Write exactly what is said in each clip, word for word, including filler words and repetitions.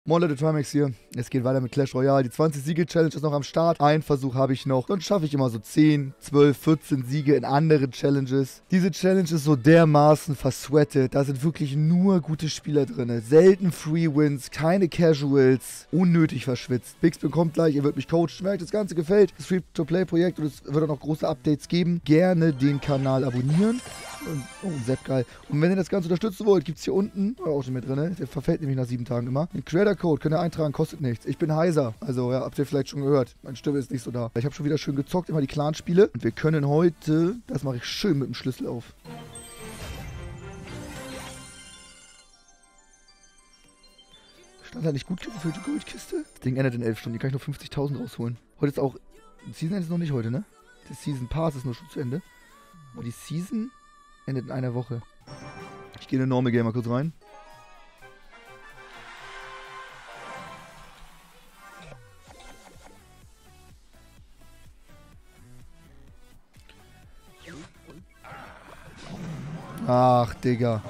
Moin Leute, Trimax hier. Es geht weiter mit Clash Royale. Die zwanzig Siege-Challenge ist noch am Start. Einen Versuch habe ich noch. Sonst schaffe ich immer so zehn, zwölf, vierzehn Siege in anderen Challenges. Diese Challenge ist so dermaßen versweatet. Da sind wirklich nur gute Spieler drin. Selten Free Wins, keine Casuals. Unnötig verschwitzt. Bix bekommt gleich, ihr werdet mich coachen. Merkt, das Ganze gefällt. Das Free-to-Play-Projekt und es wird auch noch große Updates geben. Gerne den Kanal abonnieren. Und, oh, Sepp, geil. Und wenn ihr das Ganze unterstützen wollt, gibt es hier unten, oh, auch schon mit drin, ne? Der verfällt nämlich nach sieben Tagen immer. Den Creator-Code könnt ihr eintragen, kostet nichts. Ich bin heiser. Also, ja, habt ihr vielleicht schon gehört. Meine Stimme ist nicht so da. Ich habe schon wieder schön gezockt, immer die Clan-Spiele. Und wir können heute, das mache ich schön mit dem Schlüssel auf. Stand da nicht gut gefüllte Goldkiste? Das Ding endet in elf Stunden. Die kann ich nur fünfzigtausend rausholen. Heute ist auch, Season ist noch nicht heute, ne? Das Season Pass ist nur schon zu Ende. Und die Season endet in einer Woche. Ich gehe in den Normal Gamer kurz rein. Ach, Digga.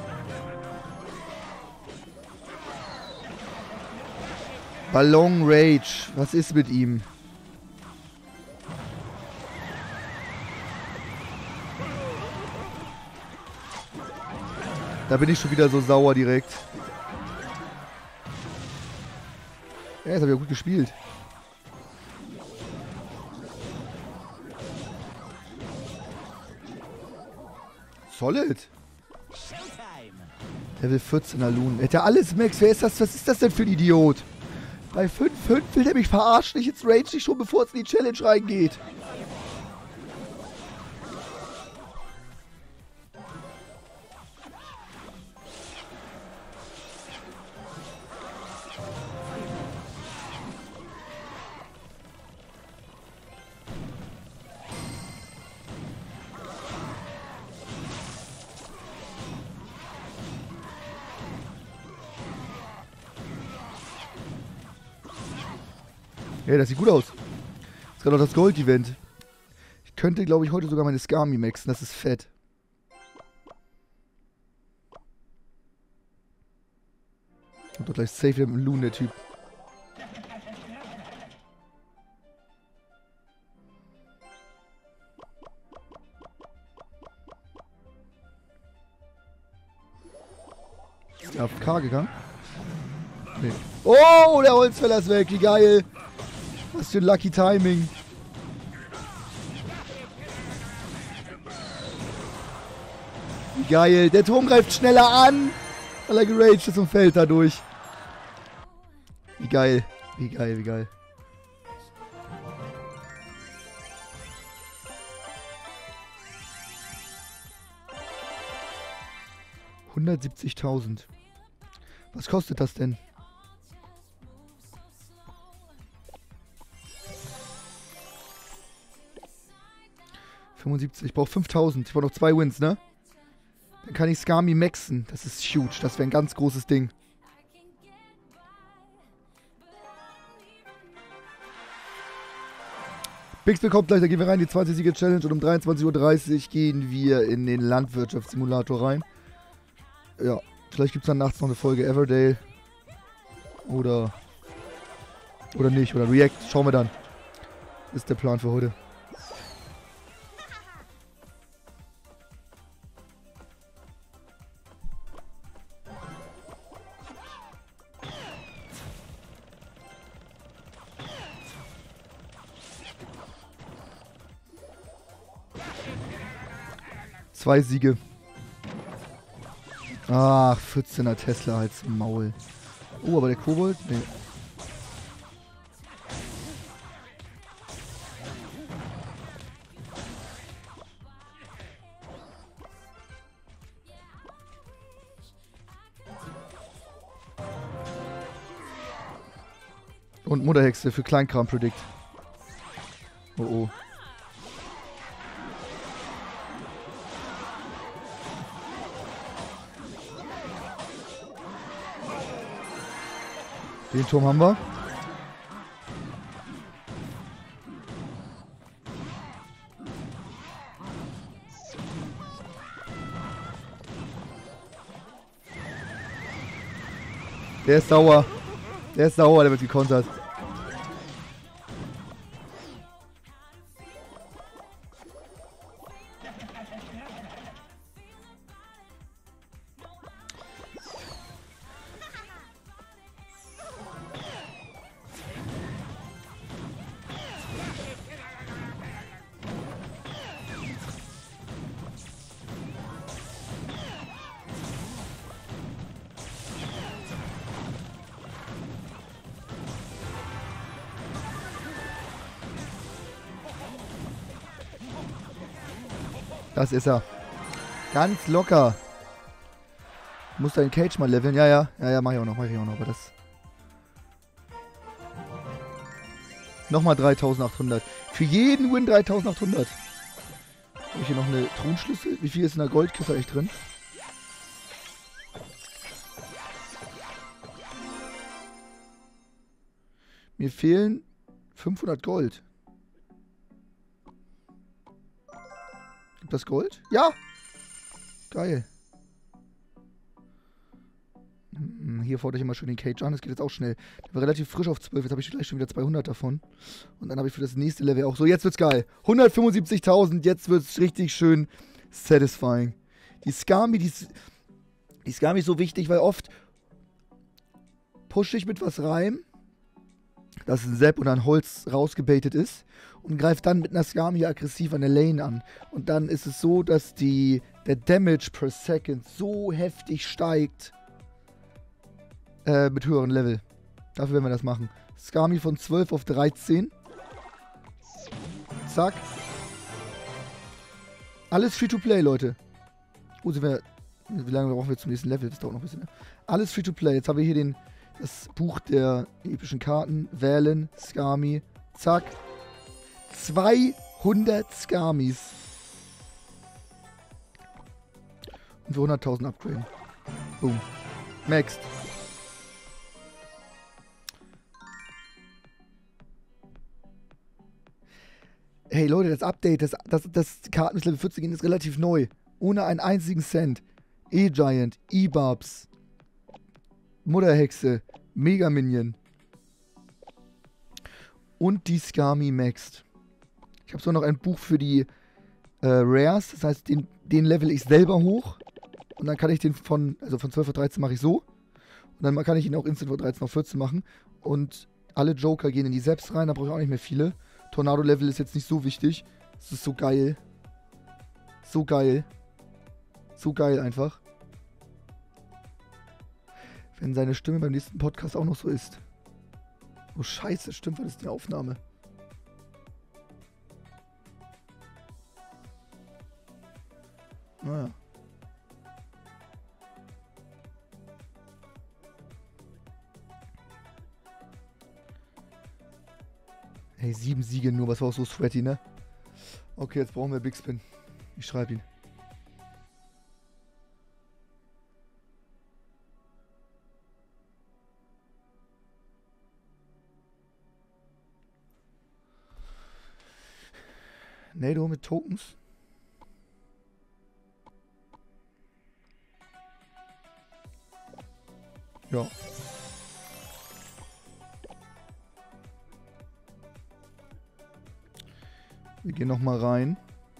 Ballon Rage. Was ist mit ihm? Da bin ich schon wieder so sauer direkt. Ja, jetzt habe ich ja gut gespielt. Solid. Level vierzehner Loon. Er hat ja alles, Max. Wer ist das? Was ist das denn für ein Idiot? Bei fünf fünf will der mich verarschen. Ich jetzt rage dich schon, bevor es in die Challenge reingeht. Hey, das sieht gut aus. Das ist gerade noch das Gold-Event. Ich könnte, glaube ich, heute sogar meine Skami maxen. Das ist fett. Und doch gleich safe wieder mit dem Loon, der Typ. Ist der A F K gegangen? Nee. Oh, der Holzfäller ist weg. Wie geil. Was für ein Lucky Timing. Wie geil. Der Turm greift schneller an, weil er geraged ist und fällt dadurch. Wie geil. Wie geil, wie geil. hundertsiebzigtausend. Was kostet das denn? fünfundsiebzig, ich brauche fünftausend. Ich brauche noch zwei Wins, ne? Dann kann ich Skami maxen. Das ist huge. Das wäre ein ganz großes Ding. Bix bekommt gleich, da gehen wir rein, die zwanzig Siege Challenge. Und um dreiundzwanzig Uhr dreißig gehen wir in den Landwirtschaftssimulator rein. Ja, vielleicht gibt es dann nachts noch eine Folge Everdale. Oder... Oder nicht. Oder React. Schauen wir dann. Das ist der Plan für heute. Zwei Siege. Ach, vierzehner Tesla als Maul. Oh, aber der Kobold? Nee. Und Mutterhexe für Kleinkram Predict. Oh oh. Den Turm haben wir. Der ist sauer. Der ist sauer, der wird gekontert. Das ist er. Ganz locker. Muss deinen Cage mal leveln. Ja, ja. Ja, ja, mach ich auch noch. Mach ich auch noch. Aber das... Nochmal dreitausendachthundert. Für jeden Win dreitausendachthundert. Habe ich hier noch eine Truhenschlüssel? Wie viel ist in der Goldkiste eigentlich drin? Mir fehlen fünfhundert Gold. Gibt das Gold? Ja! Geil. Hm, hier fordere ich immer schön den Cage an. Das geht jetzt auch schnell. Der war relativ frisch auf zwölf. Jetzt habe ich gleich schon wieder zweihundert davon. Und dann habe ich für das nächste Level auch so. Jetzt wird's geil. hundertfünfundsiebzigtausend. Jetzt wird's richtig schön satisfying. Die Skami, die, die Skami ist so wichtig, weil oft pushe ich mit was rein, dass ein Sepp oder ein Holz rausgebaitet ist und greift dann mit einer Skami aggressiv an der Lane an. Und dann ist es so, dass die, der Damage per Second so heftig steigt äh, mit höheren Level. Dafür werden wir das machen. Skami von zwölf auf dreizehn. Zack. Alles Free-to-Play, Leute. Oh, sind wir... Wie lange brauchen wir zum nächsten Level? Das dauert noch ein bisschen. Ne? Alles Free-to-Play. Jetzt haben wir hier den... Das Buch der epischen Karten. Wählen. Skami. Zack. zweihundert Skamis. Und für hunderttausend upgraden. Boom. Maxed. Hey Leute, das Update, das, das, das Karten bis Level vierzig gehen ist relativ neu. Ohne einen einzigen Cent. E-Giant, E-Barbs, Mutterhexe, Mega Minion und die Skami Maxed. Ich habe so noch ein Buch für die äh, Rares, das heißt, den, den level ich selber hoch und dann kann ich den von, also von zwölf auf dreizehn mache ich so und dann kann ich ihn auch instant von dreizehn auf vierzehn machen und alle Joker gehen in die Seps rein, da brauche ich auch nicht mehr viele. Tornado-Level ist jetzt nicht so wichtig. Es ist so geil. So geil. So geil einfach. Wenn seine Stimme beim nächsten Podcast auch noch so ist. Oh scheiße, stimmt, was ist die Aufnahme? Naja. Hey, sieben Siege nur, was war auch so sweaty, ne? Okay, jetzt brauchen wir Big Spin. Ich schreibe ihn. Nado mit Tokens. Ja. Wir gehen nochmal rein.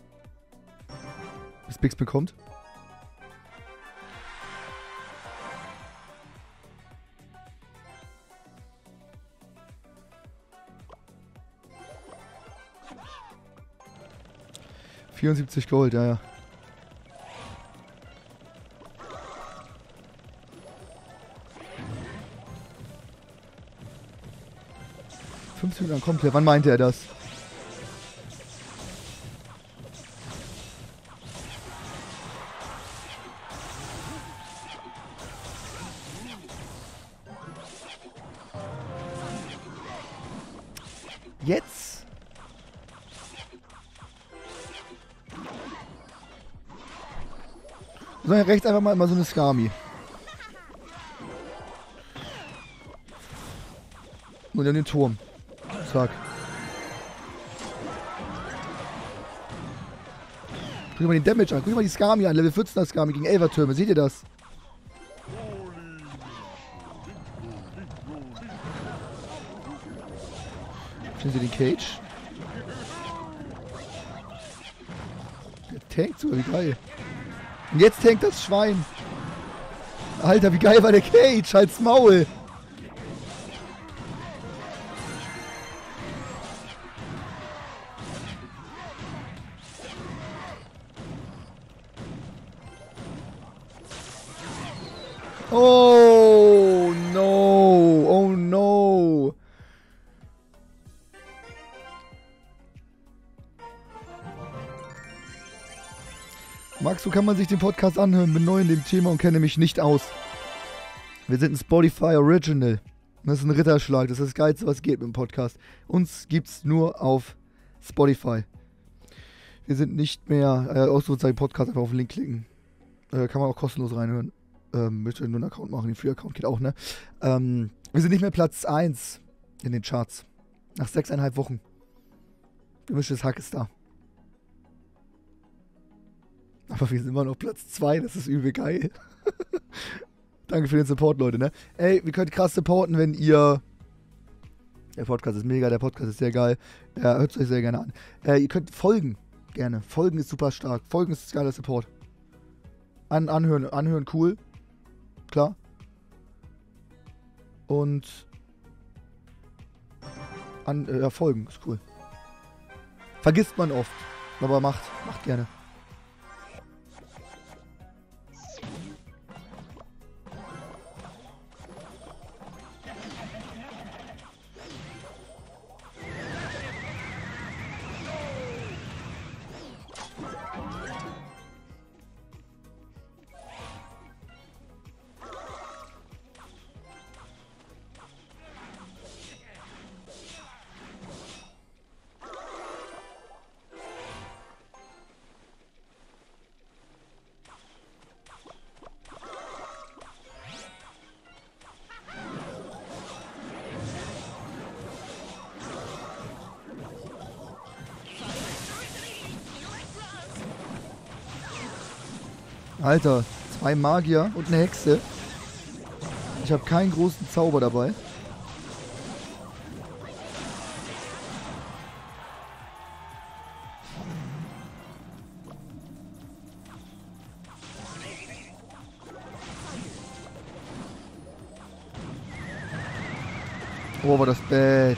Bis Bix bekommt. vierundsiebzig Gold, ja, ja. fünfzehn Minuten kommt er. Wann meinte er das? Jetzt? So, rechts einfach mal, mal so eine Skami. Und dann den Turm. Zack. Guck dir mal den Damage an. Guck dir mal die Skami an. Level vierzehner Skami gegen elfer Türme. Seht ihr das? Stellen Sie den Cage. Der tankt sogar, wie geil. Und jetzt tankt das Schwein. Alter, wie geil war der Cage? Halt's Maul. Oh no, oh no. Max, so kann man sich den Podcast anhören, bin neu in dem Thema und kenne mich nicht aus. Wir sind ein Spotify Original. Das ist ein Ritterschlag, das ist das Geilste, was geht mit dem Podcast. Uns gibt's nur auf Spotify. Wir sind nicht mehr, äh, Ausrufezeichen Podcast, einfach auf den Link klicken. Äh, kann man auch kostenlos reinhören. Ähm, möchte nur einen Account machen, den Free-Account geht auch, ne? Ähm, wir sind nicht mehr Platz eins in den Charts. Nach sechseinhalb Wochen. Gemischtes Hack ist da. Aber wir sind immer noch Platz zwei, das ist übel geil. Danke für den Support, Leute, ne? Ey, wir könnt krass supporten, wenn ihr... Der Podcast ist mega, der Podcast ist sehr geil. Ja, hört es euch sehr gerne an. Äh, ihr könnt folgen, gerne. Folgen ist super stark. Folgen ist geiler Support. An, anhören, anhören, cool. Klar. Und... An, äh, ja, folgen ist cool. Vergisst man oft. Aber macht, macht gerne. Alter, zwei Magier und eine Hexe. Ich habe keinen großen Zauber dabei. Oh, war das bad.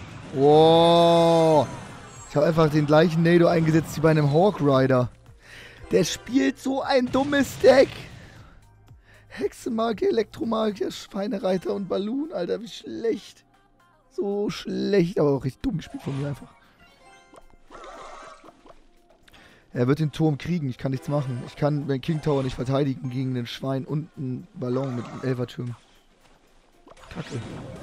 Wow. Ich habe einfach den gleichen Nado eingesetzt wie bei einem Hawk Rider. Der spielt so ein dummes Deck. Hexenmagier, Elektromagier, Schweinereiter und Balloon. Alter, wie schlecht. So schlecht, aber auch richtig dumm gespielt von mir einfach. Er wird den Turm kriegen, ich kann nichts machen. Ich kann meinen King Tower nicht verteidigen gegen den Schwein und einen Ballon mit einem Elferturm. Kacke.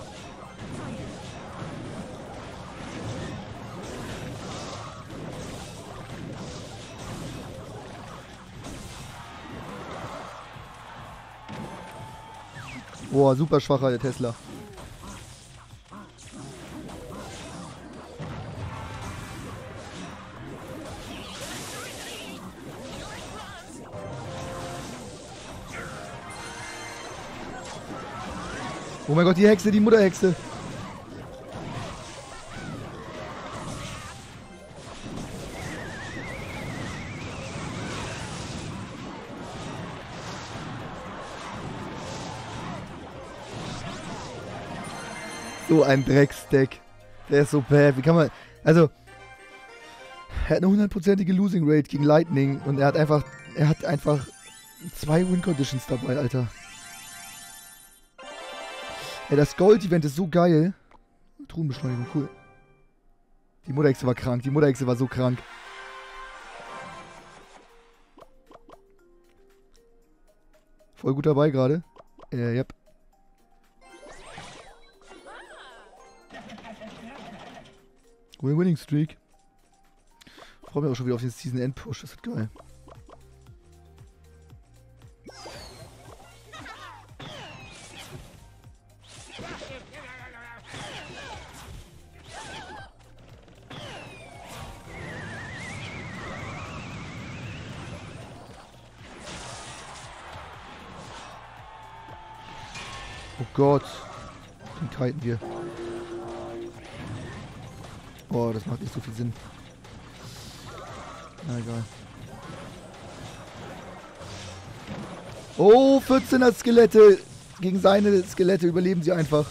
Boah, super schwacher der Tesla. Oh mein Gott, die Hexe, die Mutterhexe. So ein Drecksdeck. Der ist so bad. Wie kann man... Also... Er hat eine hundertprozentige Losing Rate gegen Lightning. Und er hat einfach... Er hat einfach... Zwei Win Conditions dabei, Alter. Ja, das Gold-Event ist so geil. Truhenbeschleunigung, cool. Die Mutterhexe war krank. Die Mutterhexe war so krank. Voll gut dabei gerade. Äh, yep. Winning Streak. Ich freue mich auch schon wieder auf den Season End Push, das wird geil. Oh Gott. Den kiten wir. Boah, das macht nicht so viel Sinn. Na egal. Oh, vierzehner Skelette. Gegen seine Skelette überleben sie einfach.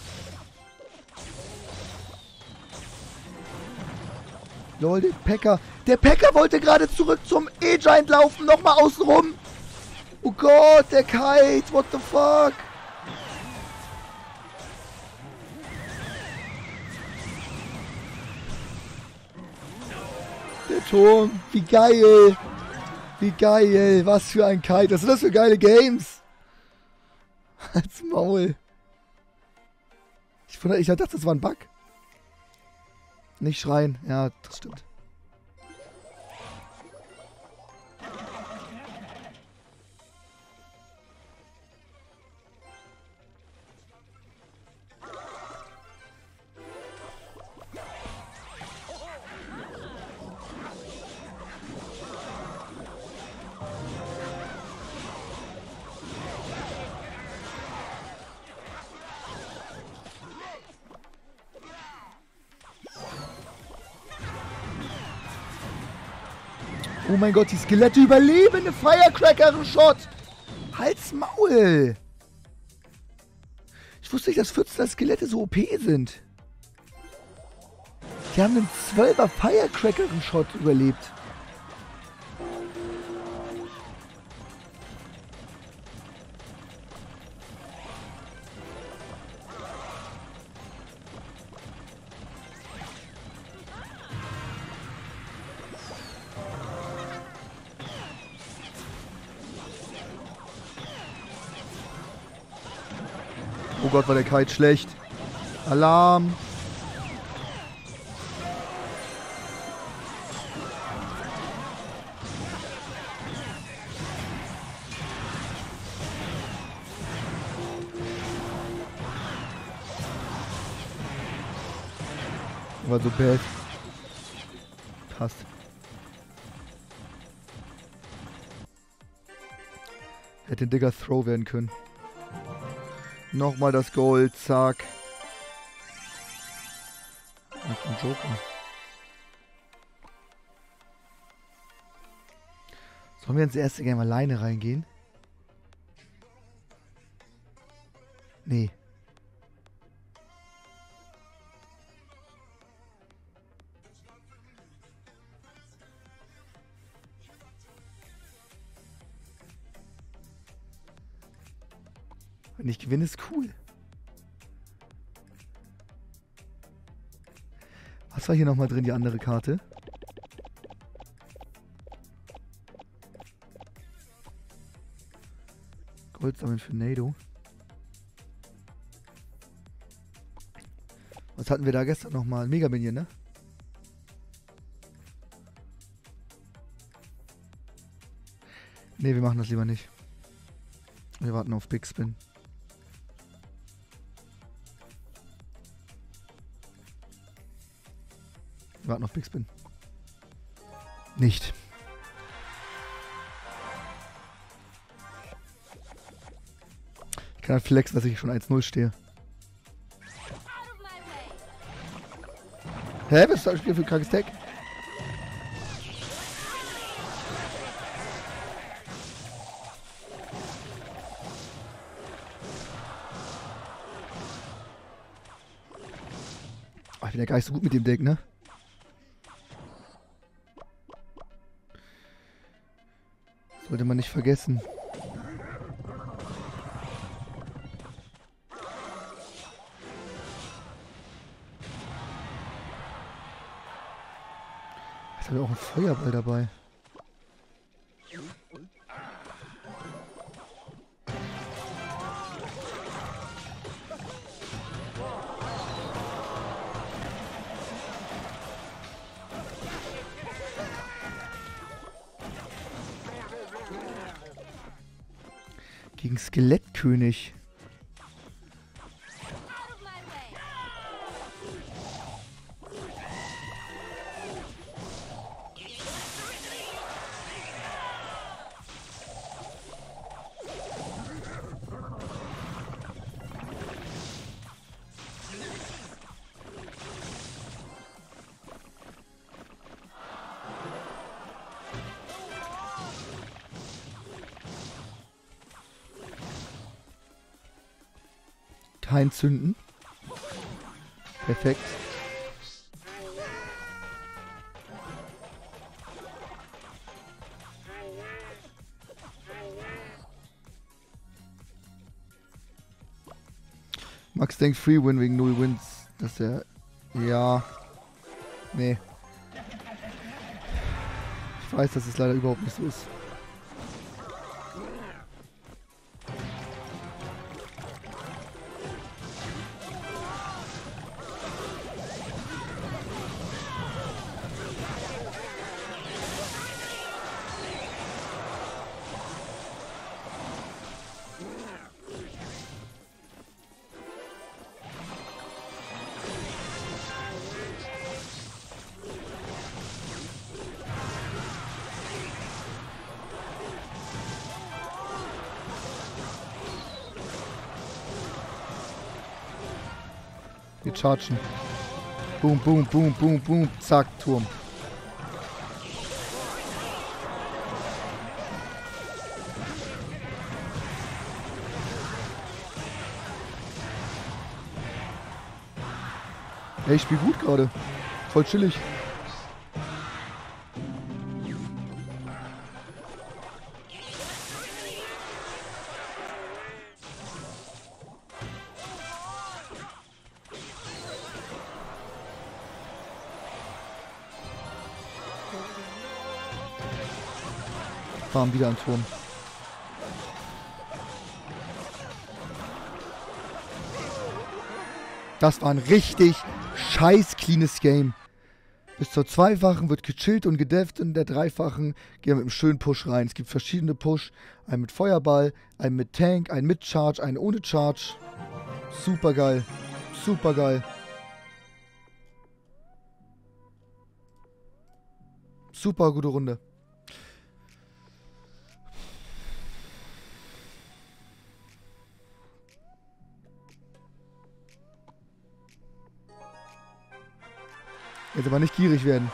Lol, der Packer. Der Packer wollte gerade zurück zum E-Giant laufen. Nochmal außen rum. Oh Gott, der Kite. What the fuck? Der Turm. Wie geil. Wie geil. Was für ein Kite. Was sind das für geile Games? Als Maul. Ich, ich dachte, das war ein Bug. Nicht schreien. Ja, das stimmt. Oh mein Gott, die Skelette überleben eine Firecracker-Shot. Halt's Maul. Ich wusste nicht, dass vierzehner Skelette so O P sind. Die haben einen zwölfer Firecracker-Shot überlebt. Oh Gott, war der Kite schlecht. Alarm. War so bad. Passt. Hätte ein dicker Throw werden können. Nochmal das Gold, zack. Ach, ein Joker. Sollen wir ins erste Game alleine reingehen? Nee. Wenn ich gewinne, ist cool. Was war hier nochmal drin, die andere Karte? Gold sammeln für Nado. Was hatten wir da gestern nochmal? Mega Minion, ne? Ne, wir machen das lieber nicht. Wir warten auf Big Spin. Wir warten auf Big Spin. Nicht. Ich kann halt flexen, dass ich schon eins null stehe. Hä? Was ist das Spiel für ein krankes Tag? Oh, ich bin ja gar nicht so gut mit dem Deck, ne? Sollte man nicht vergessen. Jetzt haben wir auch einen Feuerball dabei. Gegen Skelettkönig. Hein zünden. Perfekt. Max denkt Free Win wegen null Wins. Dass er... Ja. Nee. Ich weiß, dass es leider überhaupt nicht so ist. Wir chargen. Boom, boom, boom, boom, boom. Zack, Turm. Ey, ich spiel gut gerade. Voll chillig. Farm wieder ein Turm. Das war ein richtig scheiß cleanes Game. Bis zur zweifachen wird gechillt und gedefft, in der dreifachen gehen wir mit einem schönen Push rein. Es gibt verschiedene Push. Einen mit Feuerball, einen mit Tank, einen mit Charge, einen ohne Charge. Super geil. Super geil. Super gute Runde. Jetzt aber nicht gierig werden.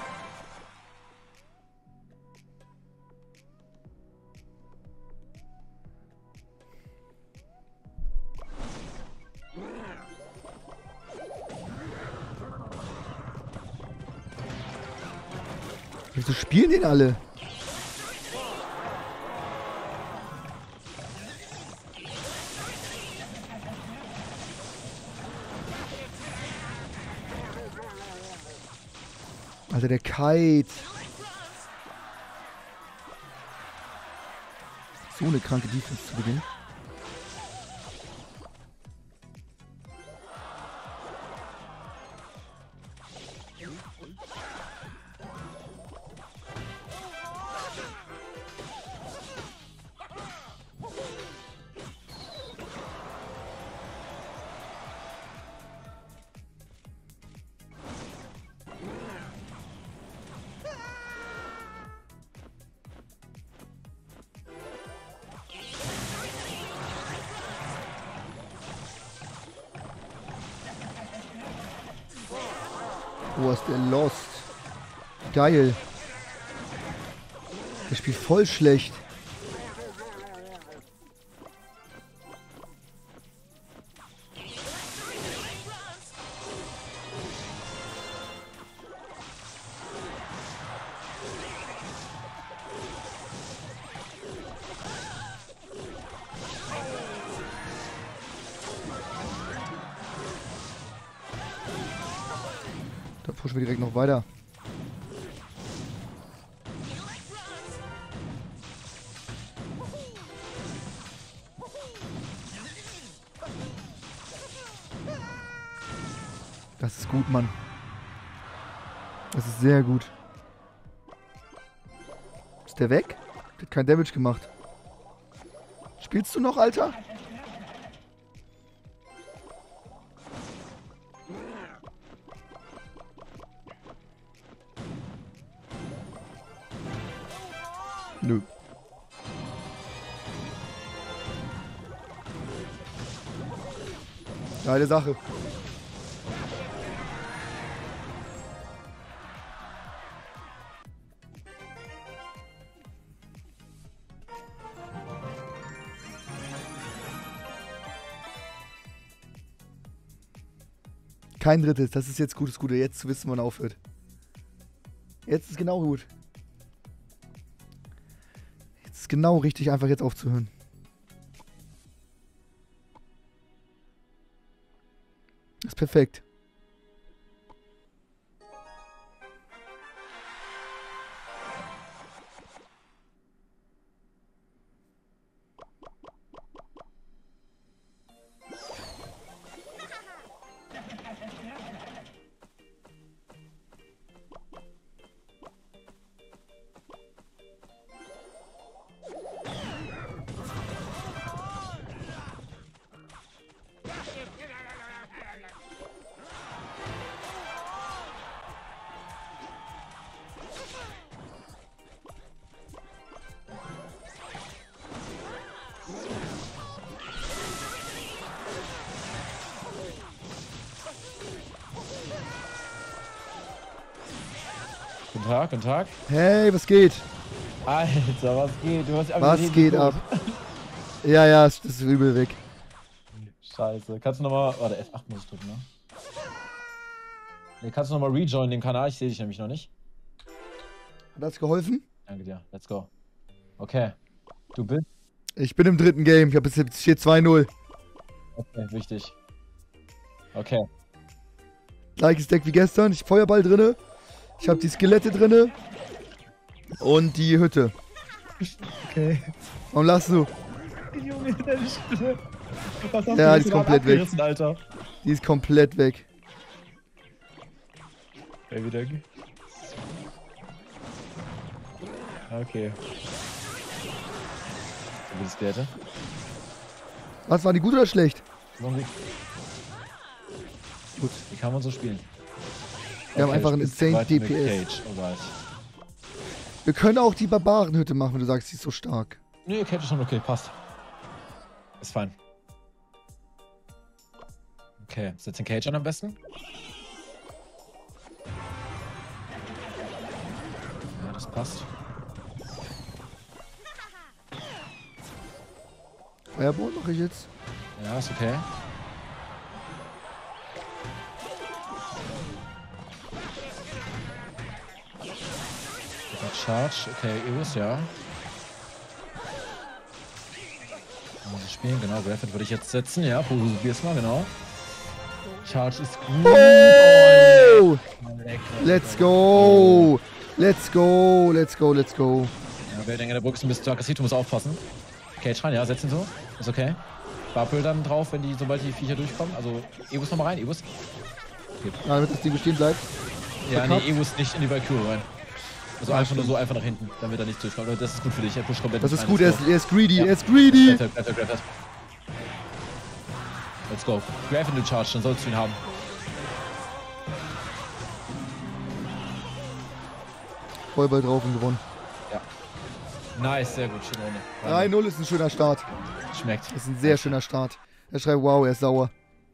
Wieso spielen den alle? Alter, der Kite. So eine kranke Defense zu Beginn. Oh, ist der lost. Geil. Der spielt voll schlecht. Da pushen wir direkt noch weiter. Das ist gut, Mann. Das ist sehr gut. Ist der weg? Der hat kein Damage gemacht. Spielst du noch, Alter? Nö. Geile Sache. Kein drittes. Das ist jetzt gutes Gute. Jetzt zu wissen, wann aufhört. Jetzt ist genau gut. Jetzt ist genau richtig, einfach jetzt aufzuhören. Das ist perfekt. Guten Tag, guten Tag. Hey, was geht? Alter, was geht? Du hast Was geht ab? Ja, ja, das ist übel weg. Scheiße. Kannst du nochmal. Warte, F acht muss ich drücken, ne? Nee, kannst du nochmal rejoinen den Kanal? Ich sehe dich nämlich noch nicht. Hat das geholfen? Danke dir. Let's go. Okay. Du bist. Ich bin im dritten Game. Ich habe jetzt steht zwei null. Okay, wichtig. Okay. Gleiches Deck wie gestern. Ich Feuerball drinne. Ich habe die Skelette drinne. Und die Hütte. Okay. Warum lachst du? Junge, deine Stimme. Was hast Ja, du die ist komplett weg. Alter? Die ist komplett weg. Baby Danke. Okay. Wie ist der? Was, war die gut oder schlecht? Gut. Wie kann man so spielen? Wir haben einfach einen insane D P S. Wir können auch die Barbarenhütte machen, wenn du sagst, sie ist so stark. Nee, Cage ist schon okay, passt. Ist fein. Okay, setz den Cage an am besten. Ja, das passt. Fireball mache ich jetzt. Ja, ist okay. Charge, okay, Eos, ja. Muss ich spielen, genau, Graffit würde ich jetzt setzen, ja, probier's mal, genau. Charge ist gut. Oh! Let's go! Let's go, let's go, let's go. Ja, wer denkt, der Burg ist ein bisschen zu aggressiv, du musst aufpassen. Cage rein, ja, setzen so, ist okay. Bubble dann drauf, wenn die, sobald die Viecher durchkommen, also Eos nochmal rein, Eos. Ja, damit das Ding bestehen bleibt. Ja, nee, Eos nicht in die Valkyrie rein. Also einfach nur so einfach nach hinten, damit er nicht durchkommt. Das ist gut für dich, er pusht komplett. Das ist rein. gut, er ist, er ist greedy, Ja. er ist greedy. Grab, grab, grab, grab. Let's go. Grab in den Charge, dann sollst du ihn haben. Vollball drauf und gewonnen. Ja. Nice, sehr gut, schöne Runde. drei null ist ein schöner Start. Schmeckt. Das ist ein sehr schöner Start. Er schreibt, wow, er ist sauer.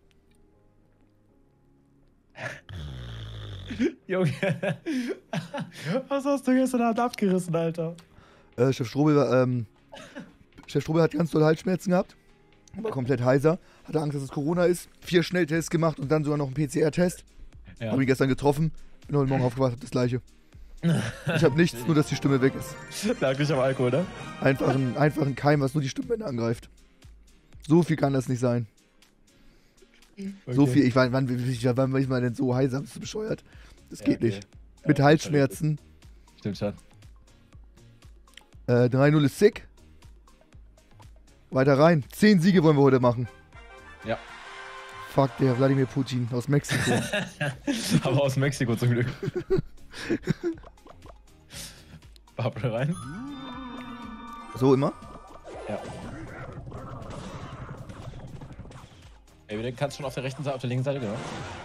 Junge. Was hast du gestern Abend abgerissen, Alter? Äh, Chef Strobel war, ähm, Chef Strobel hat ganz doll Halsschmerzen gehabt. War komplett heiser. Hatte Angst, dass es Corona ist. Vier Schnelltests gemacht und dann sogar noch einen P C R-Test. Ja. Hab ihn gestern getroffen. Bin heute Morgen aufgewacht, hab das gleiche. Ich habe nichts, nur dass die Stimme weg ist. Lag nicht am Alkohol, ne? Einfach ein, einfach ein Keim, was nur die Stimmbänder angreift. So viel kann das nicht sein. Okay. So viel, ich war, wann, wann war ich mal denn so heiser, bist du bescheuert? Das Ja, geht okay. nicht. Mit Ja, Halsschmerzen. Stimmt schon. Äh, drei null ist sick. Weiter rein. Zehn Siege wollen wir heute machen. Ja. Fuck, der Wladimir Putin aus Mexiko. Aber aus Mexiko zum Glück. Bubble rein. So immer? Ja. Ey, du kannst schon auf der rechten Seite, auf der linken Seite, genau.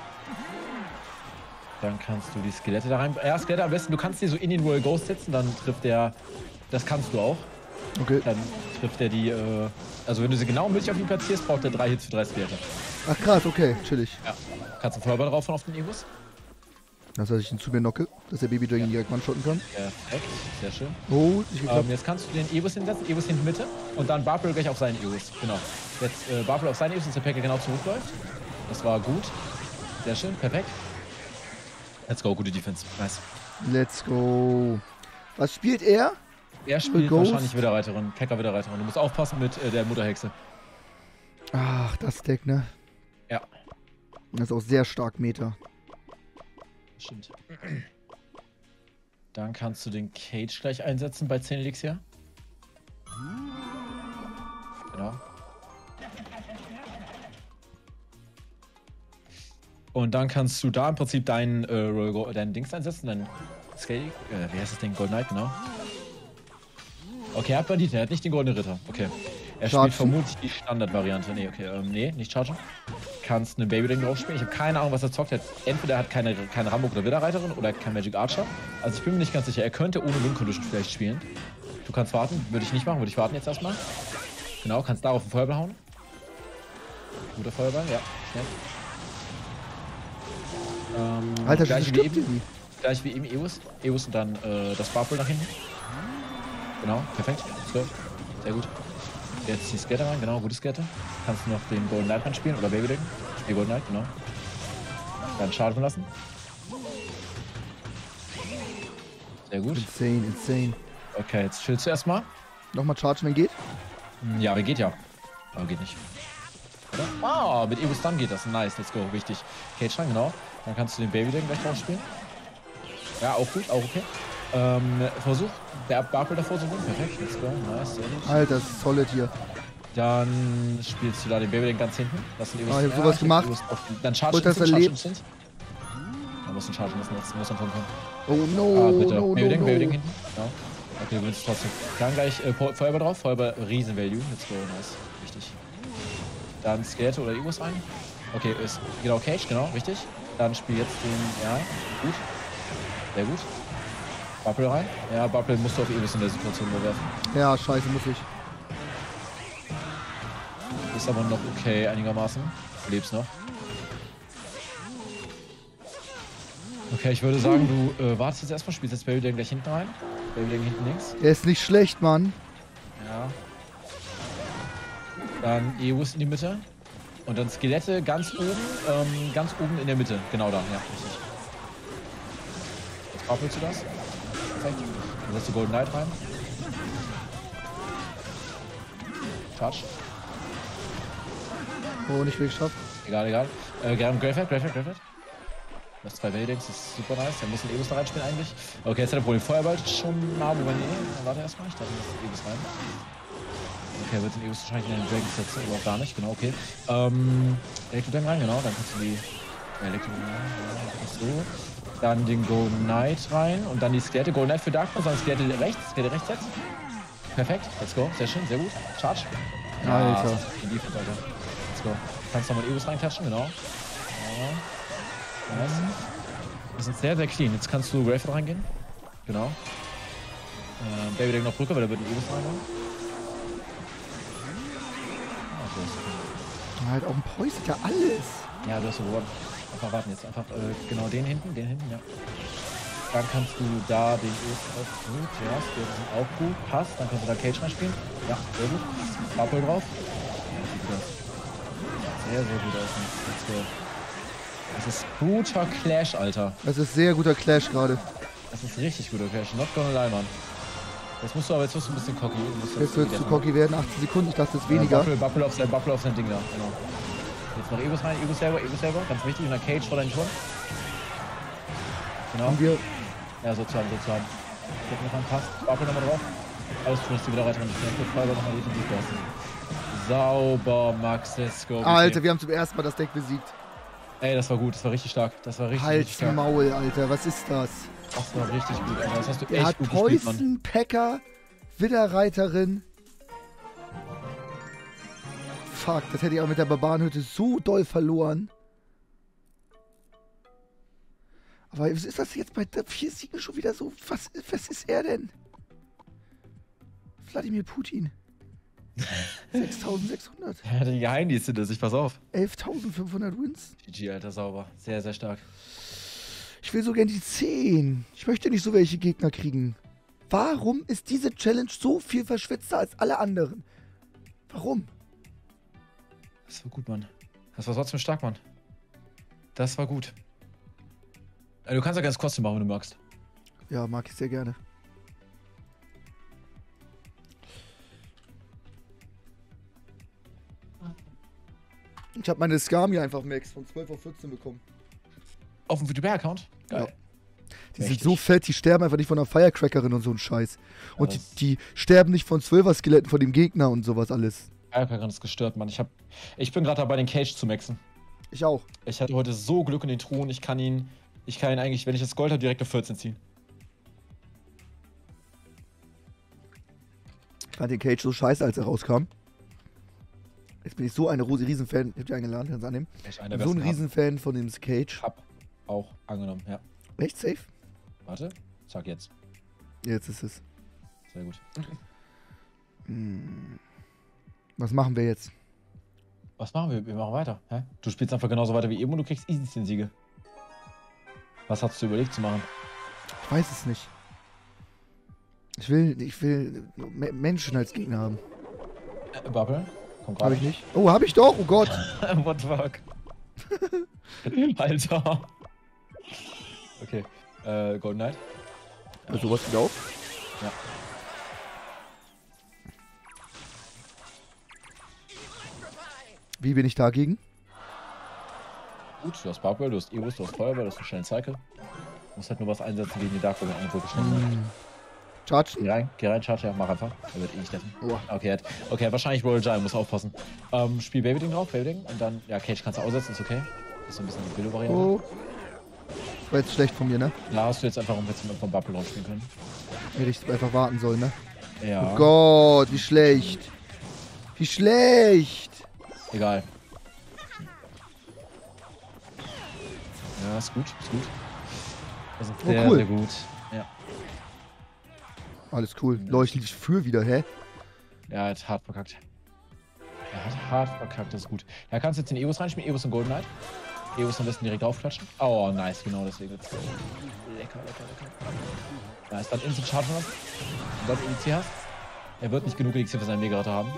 Dann kannst du die Skelette da rein. Ja, Skelette am besten, du kannst die so in den Royal Ghost setzen, dann trifft der. Das kannst du auch. Okay. Dann trifft der die. Äh, also, wenn du sie genau mittig auf ihn platzierst, braucht der drei Hits für drei Skelette. Ach krass, okay, chillig. Ja. Kannst du Feuerball drauf von auf den Egos? Das heißt, ich ihn zu mir knocke, dass der Baby Dragon ihn direkt one-shotten kann. Perfekt, sehr schön. Oh, nicht geklappt. Ähm, jetzt kannst du den Ebus hinsetzen, Ebus in die Mitte und dann Barbel gleich auf seinen Ebus. Genau. Jetzt äh, Barbel auf seinen Ebus, dass der Packer genau zurückläuft. Das war gut. Sehr schön, perfekt. Let's go, gute Defense. Nice. Let's go. Was spielt er? Er spielt Ghost? wahrscheinlich Widerreiterin, Kecker Widerreiterin. Du musst aufpassen mit äh, der Mutterhexe. Ach, das Deck, ne? Ja. Das ist auch sehr stark Meta. Stimmt. Dann kannst du den Cage gleich einsetzen bei zehn Elixir. Genau. Und dann kannst du da im Prinzip deinen äh, dein Dings einsetzen, dein Scale, äh, wie heißt das Ding? Golden Knight, genau. Okay, er hat Bandit, er hat nicht den Goldenen Ritter. Okay. Er Chargen. spielt vermutlich die Standard-Variante. Nee, okay, ähm, nee, nicht Chargen. Kannst eine Baby-Ding drauf spielen. Ich habe keine Ahnung, was er zockt. Er hat, entweder er hat keine, keine Rambo oder Widerreiterin oder kein Magic Archer. Also ich bin mir nicht ganz sicher. Er könnte ohne Win Condition vielleicht spielen. Du kannst warten. Würde ich nicht machen, würde ich warten jetzt erstmal. Genau, kannst darauf den Feuerball hauen. Guter Feuerball, ja, schnell. Ähm, Alter, gleich wie wie stimmt eben, die? gleich wie eben Eus. Eus und dann äh, das Bubble nach hinten. Genau, perfekt. So, sehr gut. Jetzt die Skater rein, genau, gute Skater. Kannst du noch den Golden Knight Run spielen oder Baby Deck? Spiel Golden Knight, genau. Dann Schaden lassen. Sehr gut. Insane, insane. Okay, jetzt chillst du erstmal. Nochmal chargen, wenn geht. Hm, Ja, aber geht ja. Aber geht nicht. Oder? Ah, mit Evo Stun geht das. Nice, let's go. Wichtig. Cage rein, genau. Dann kannst du den Baby Deck gleich drauf spielen. Ja, auch gut, auch okay. Ähm, Versuch, der Bubble davor zu holen. Perfekt, let's go. Nice, sehr gut. Alter, das ist solid hier. Dann spielst du da den Baby Deck ganz hinten. Lass den Evo Ah, ich hab sowas ich gemacht. Evo's auf- Dann charge Wollte das instant, charge erlebt. instant. Da musst du chargen lassen, jetzt muss dann kommen. Oh Ah, no, bitte. no, Baby Deck, no, Baby Deck no. hinten. Ja. Okay, du gewinnst trotzdem. Dann gleich äh, Feu- Feuerball drauf. Feuerball, riesen Value. Let's go, nice. Wichtig. Dann Skeletor oder Egos ein. Okay, ist genau Cage, genau, richtig. Dann spiel jetzt den, ja, gut. Sehr gut. Bubble rein. Ja, Bubble musst du auf Egos in der Situation überwerfen. Ja, scheiße, muss ich. Ist aber noch okay, einigermaßen. Du lebst noch. Okay, ich würde sagen, du äh, wartest jetzt erstmal, spielst jetzt Baby Deck gleich hinten rein. Baby Deck hinten links. Er ist nicht schlecht, Mann. Ja. Dann Eos in die Mitte. Und dann Skelette ganz oben, ähm, ganz oben in der Mitte. Genau da, ja, richtig. Jetzt koppelst du das. Perfekt. Dann setzt du Golden Knight rein. Charge. Oh, nicht wirklich geschafft. Egal, egal. Äh, gerne Graveyard, Graveyard, Graveyard. Das zwei Weldings, das ist super nice. Der muss den Ebus da reinspielen eigentlich. Okay, jetzt hat er Problem. Feuerball schon nah, wobei nee. Dann warte erstmal. Ich dachte, das ist Ebus rein. Okay, er wird den Ebus wahrscheinlich in den Dragon setzen, aber auch gar nicht. Genau, okay. Ähm, Elektro-Dang rein, genau. Dann kannst du die Elektro-Dang rein. So. Dann den Golden Knight rein und dann die Skelette. Golden Knight für Darkness, dann Skelette rechts. Skelette rechts jetzt. Perfekt, let's go. Sehr schön, sehr gut. Charge. Alter. Die Defense, Alter. Let's go. Kannst nochmal Ebus reinklatschen, genau. Ja. Nice. Wir sind sehr, sehr clean. Jetzt kannst du Graveyard reingehen. Genau. Äh, Baby Deck noch Brücke, weil da wird ein Ebus reingehen. Ah, okay, ist okay. Halt, auf dem Poison ja alles. Ja, du hast so gewonnen. Einfach warten jetzt. Einfach äh, genau den hinten, den hinten, ja. Dann kannst du da den Ebus drauf. Gut, ja, das sind auch gut. Passt. Dann kannst du da Cage reinspielen. Ja, sehr gut. Bubble drauf. Ja, sieht gut aus. Sehr, sehr gut aus. Let's go. Das ist guter Clash, Alter. Das ist sehr guter Clash gerade. Das ist richtig guter Clash. Not gonna lie, Mann. Jetzt musst du aber jetzt musst du ein bisschen cocky. Du musst Jetzt wird es zu cocky werden. achtzehn Sekunden, ich dachte, es ist Ja, weniger. Bubble, Bubble auf sein, Bubble auf sein Ding da. Genau. Jetzt noch Ebus rein, Ebus selber, Ebus selber. Ganz wichtig. Und dann Cage vor deinen Turm. Genau. Haben wir. Ja, so zu haben, so zu haben. Gucken, noch passt. Bubble nochmal drauf. Alles tun, dass die wieder rein. Feuerball nochmal defensiv lassen. Sauber, Max, let's go. Alter, wir haben zum ersten Mal das Deck besiegt. Ey, das war gut. Das war richtig stark. Das war richtig, richtig Halt's stark. Maul, Alter. Was ist das? Das war richtig gut, Alter. Das hast du Er echt hat gut gespielt, Mann. Poison, Packer, Widderreiterin. Fuck, das hätte ich auch mit der Barbarenhütte so doll verloren. Aber was ist das jetzt bei der vier Siegen schon wieder so? Was, was ist er denn? Wladimir Putin. sechstausendsechshundert. Ja, die Geheimdienste, das ich pass auf. elftausendfünfhundert Wins. G G, Alter, sauber. Sehr, sehr stark. Ich will so gern die zehn. Ich möchte nicht so welche Gegner kriegen. Warum ist diese Challenge so viel verschwitzter als alle anderen? Warum? Das war gut, Mann. Das war trotzdem stark, Mann. Das war gut. Du kannst ja ganz Kostüm machen, wenn du magst. Ja, mag ich sehr gerne. Ich habe meine Skami einfach Max von zwölf auf vierzehn bekommen. Auf dem Free-to-Play-Account? Geil. Ja. Die Mächtig. Sind so fett, die sterben einfach nicht von einer Firecrackerin und so ein Scheiß. Und ja, die, die sterben nicht von Zwölfer-Skeletten von dem Gegner und sowas alles. Firecrackerin ist gestört, Mann. Ich, hab, ich bin gerade dabei, den Cage zu maxen. Ich auch. Ich hatte heute so Glück in den Truhen, ich kann ihn, ich kann ihn eigentlich, wenn ich das Gold habe, direkt auf vierzehn ziehen. Ich fand den Cage so scheiße, als er rauskam. Jetzt bin ich so ein Riesenfan. Ich hab dich eingeladen, kannst du annehmen. Ich bin so ein Riesenfan von dem Cage. Hab auch angenommen, ja. Echt safe? Warte, sag jetzt. Jetzt ist es. Sehr gut. Hm. Was machen wir jetzt? Was machen wir? Wir machen weiter. Hä? Du spielst einfach genauso weiter wie eben und du kriegst easy zehn Siege. Was hast du überlegt zu machen? Ich weiß es nicht. Ich will, ich will Menschen als Gegner haben. Äh, Bubble? Hab ich nicht. Oh, hab ich doch. Oh Gott. What the fuck? Alter. Okay. Äh, Golden Knight. Also sowas wieder auf? Ja. Wie bin ich dagegen? Gut, du hast Barbell, du hast Eos, du hast Feuerball, du hast einen schnellen Cycle. Du musst halt nur was einsetzen gegen die Dark, wo wir irgendwo geschnitten sind. Mm. Charge? Geh rein, geh rein, charge, ja, mach einfach. Er wird eh nicht treffen. Oh. Okay, hat, okay, wahrscheinlich Royal Giant, muss aufpassen. Ähm, spiel Babyding drauf, Babyding, und dann, ja, Cage kannst du aussetzen, ist okay. Das ist so ein bisschen die Billo-Variante. Oh. Das war jetzt schlecht von mir, ne? Da hast du jetzt einfach, um jetzt vom Bubble drauf spielen können. Hätte ich einfach warten sollen, ne? Ja. Oh Gott, wie schlecht. Wie schlecht. Egal. Ja, ist gut, ist gut. Das ist sehr, oh, cool. sehr gut. Ja. Alles cool. Ja. Leuchtet dich für wieder, hä? Ja, er hat hart verkackt. Er hat hart verkackt, das ist gut. Da kannst du jetzt den Eos reinspielen, Eos und Golden Knight. Eos am besten direkt aufklatschen. Oh, nice, genau deswegen. Lecker, lecker, lecker. Nice, dann Instant Charge hast. Und dann Elixier hast. Er wird nicht genug Elixier für seinen Mega-Ratte haben.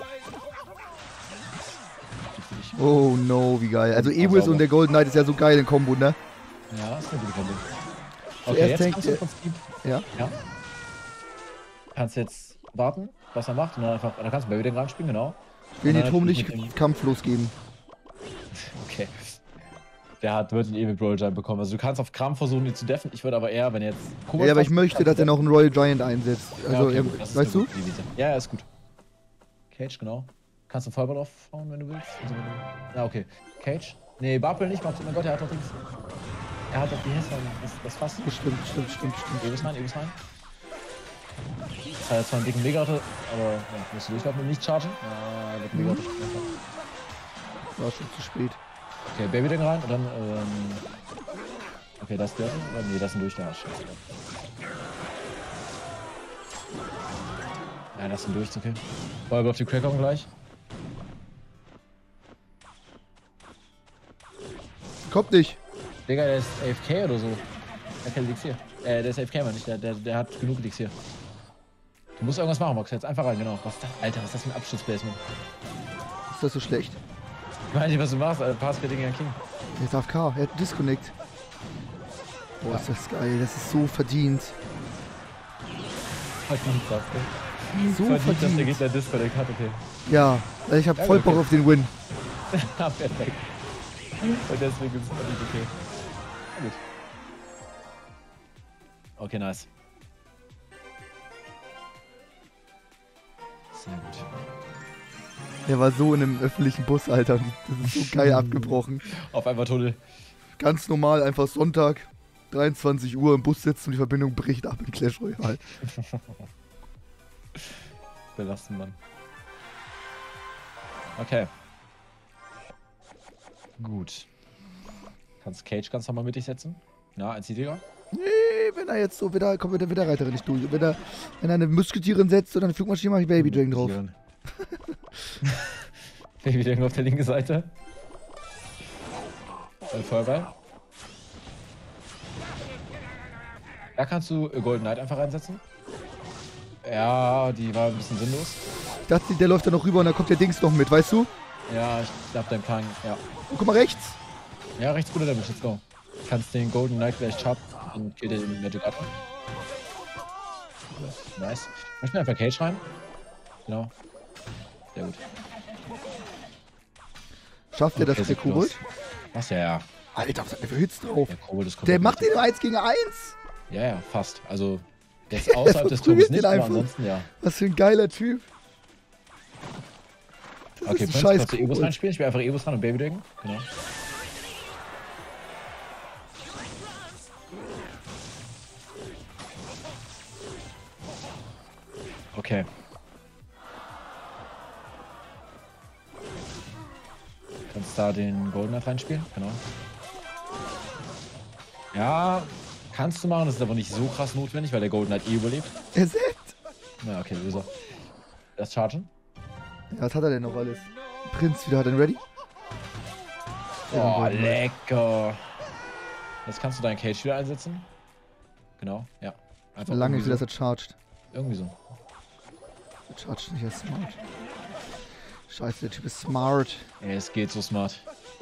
Oh no, wie geil. Also Eos und der Golden Knight ist ja so geil in Kombo, ne? Ja, ist eine gute Kombo. Okay, okay, jetzt kannst du im Prinzip... Ja? Ja. Kannst jetzt warten, was er macht, und dann einfach... Da kannst du Baby den spielen, genau. Ich will den Turm nicht kampflos geben. Okay. Der hat, wird einen Evil Royal Giant bekommen. Also du kannst auf Krampf versuchen, ihn zu deffen. Ich würde aber eher, wenn jetzt... Ja, aber ich möchte, dass er noch einen Royal Giant einsetzt. Also, ja, okay, er, gut, weißt du? Ja, ja, ist gut. Cage, genau. Kannst du Feuerball draufhauen, wenn du willst? Also, wenn du... Ja, okay. Cage? Nee, Bubble nicht. Oh mein Gott, er hat doch nichts. Er hat doch die Hesse, das, das fast. Stimmt, stimmt, stimmt, stimmt. Ebus rein, Ebus rein. Das hat jetzt zwar einen dicken Mega, aber ja, musst du durchlaufen und nicht chargen. Ja, wird Mega. War schon zu spät. Okay, Baby Ding rein und dann, ähm. Okay, das der. Nee, das ist ein Durch, ja, scheiße. Ja, das ist ein Durch, okay. Feuerball auf die Crackung gleich. Kommt nicht. Digga, der ist A F K oder so. Der hat kein Elixier. Äh, der ist A F K, man nicht. Der, der, der hat genug Elixier. Du musst irgendwas machen, Mox. Jetzt einfach rein, genau. Was ist das? Alter, was ist das für ein Abschlussplacement? Ist das so schlecht? Ich weiß nicht, was du machst, Alter. Pass für den King. Er ist A F K, er hat Disconnect. Boah, ja. Ist das geil. Das ist so verdient. Verdient das, ey. So verdient, verdient, dass der Gegner Disconnect hat, okay. Ja, ich hab ja, voll Bock okay. auf den Win. Ja, perfekt. Und deswegen ist es verdient, okay. Na gut. Okay, nice. Sehr gut. Der war so in einem öffentlichen Bus, Alter. Das ist so geil abgebrochen. Auf einmal Tunnel. Ganz normal, einfach Sonntag, dreiundzwanzig Uhr im Bus sitzen und die Verbindung bricht ab in Clash Royale. Belastend, Mann. Okay. Gut. Kannst Cage ganz normal mit dich setzen? Ja, ein Zietiger? Nee, wenn er jetzt so wieder, kommt mit der Widerreiterin nicht durch. Wenn er, wenn er eine Musketierin setzt und eine Flugmaschine, mache ich Baby Dragon drauf. Baby Dragon auf der linken Seite. Äh, Feuerball. Da kannst du Golden Knight einfach reinsetzen. Ja, die war ein bisschen sinnlos. Ich dachte, der läuft da noch rüber und dann kommt der Dings noch mit, weißt du? Ja, ich hab deinen Plan, ja. Und guck mal rechts. Ja, rechts guter Damage, let's go. Kannst den Golden Knight gleich choppen und killt den Magic Up. Nice. Möchten wir einfach Cage rein? Genau. Sehr gut. Schafft er Okay, das, der sieht los. Kobold? Was ja, ja. Alter, was hat der für Hits drauf? Der Kobold ist Der komplett macht richtig. den eins gegen eins. Ja, ja, fast. Also, der ist außerhalb des verprügelt Turms nicht, den aber einfach. ansonsten ja. Was für ein geiler Typ. Das Okay, ist ein Prinz, scheiß kannst du Ebos Kobold. reinspielen? Ich will einfach Ebos ran und Babydecken. Genau. Okay. Kannst da den Golden Knight reinspielen? Genau. Ja, kannst du machen, das ist aber nicht so krass notwendig, weil der Golden Knight eh überlebt. Er selbst. Na, okay, Loser. Das Chargen? Ja, was hat er denn noch alles? Prinz wieder hat er ready? Ja, Oh, Golden Knight. lecker. Jetzt kannst du deinen Cage wieder einsetzen. Genau, ja. Einfach Lange irgendwie will, so. dass er charged. Irgendwie so. Er charged nicht, er ist smart. Scheiße, der Typ ist smart. Ja, es geht so smart.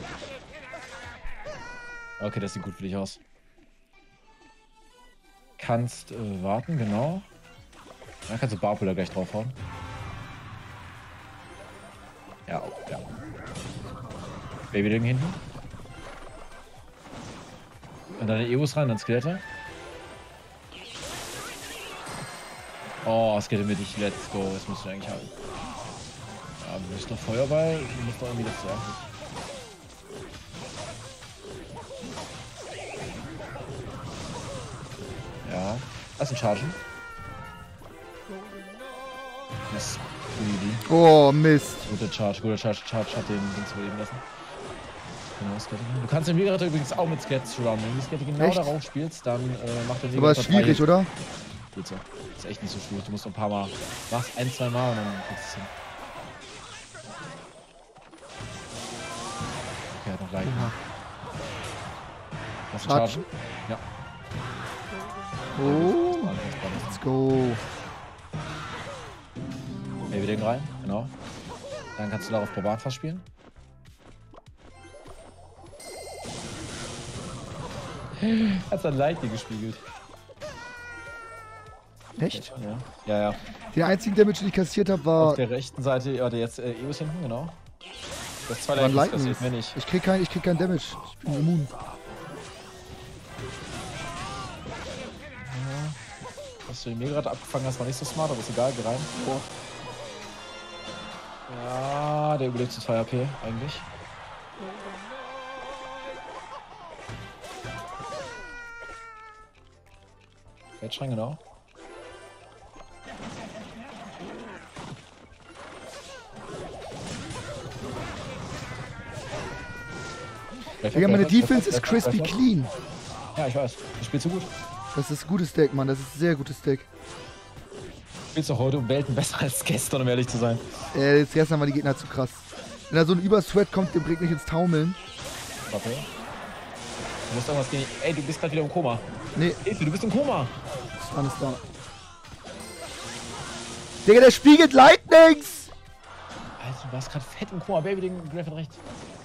Okay, das sieht gut für dich aus. Kannst äh, warten, genau. Dann kannst du Barbula gleich draufhauen. Ja, ja. Babyling hinten. Und dann den Eos rein, dann Skelette. Oh, Skelette mittig, let's go. Das müsst ihr eigentlich haben. Ja, du bist doch Feuerball, du musst doch irgendwie das sagen. Ja, lass ihn chargen. Das ist greedy. Oh, Mist. Guter Charge, guter Charge, Charge hat den Dings überleben lassen. Genau, Skette. Du kannst den Wiegeratter übrigens auch mit Skette surrounden. Wenn du die Skette genau Echt? darauf spielst, dann äh, macht der Aber Wiegeratter ist schwierig, oder? Geht so. Ist echt nicht so schwierig. Du musst noch ein paar Mal. Machst ein, zwei Mal und dann kriegst du es hin. Okay, hat noch gleich. Oha. Lass ihn Charge. chargen. Ja. Oh. Das war alles, das war alles. Let's go. Babydecken rein, genau. Dann kannst du darauf Probatfass spielen. Hat's dann Lightning gespiegelt. Echt? Ja, ja. ja. Den einzigen Damage, den ich kassiert habe, war, Auf der rechten Seite, ja, der jetzt äh, Eos hinten, genau. Das zwei war ein Lightnings Lightning. kassiert, mehr nicht. Ich krieg kein, ich krieg kein Damage. Ich bin immun. Dass du den mir gerade abgefangen hast, war nicht so smart, aber ist egal, geh rein. Oh. Ja, der überlebt zu zwei H P eigentlich. Jetzt rein, genau. Digga, meine Defense ist crispy clean. Ja, ich weiß. Du spielst so gut. Das ist ein gutes Deck, Mann. Das ist ein sehr gutes Deck. Du spielst doch heute um Welten besser als gestern, um ehrlich zu sein. Äh, jetzt gestern waren die Gegner zu krass. Wenn da so ein Übersweat kommt, der bringt mich ins Taumeln. Okay. Du musst irgendwas gegen. Ey, du bist gerade wieder im Koma. Nee, Hilfe, du bist im Koma. ist alles da. Digga, der spiegelt Lightnings! Alter, du warst gerade fett im Koma. Baby, den Griff hat recht.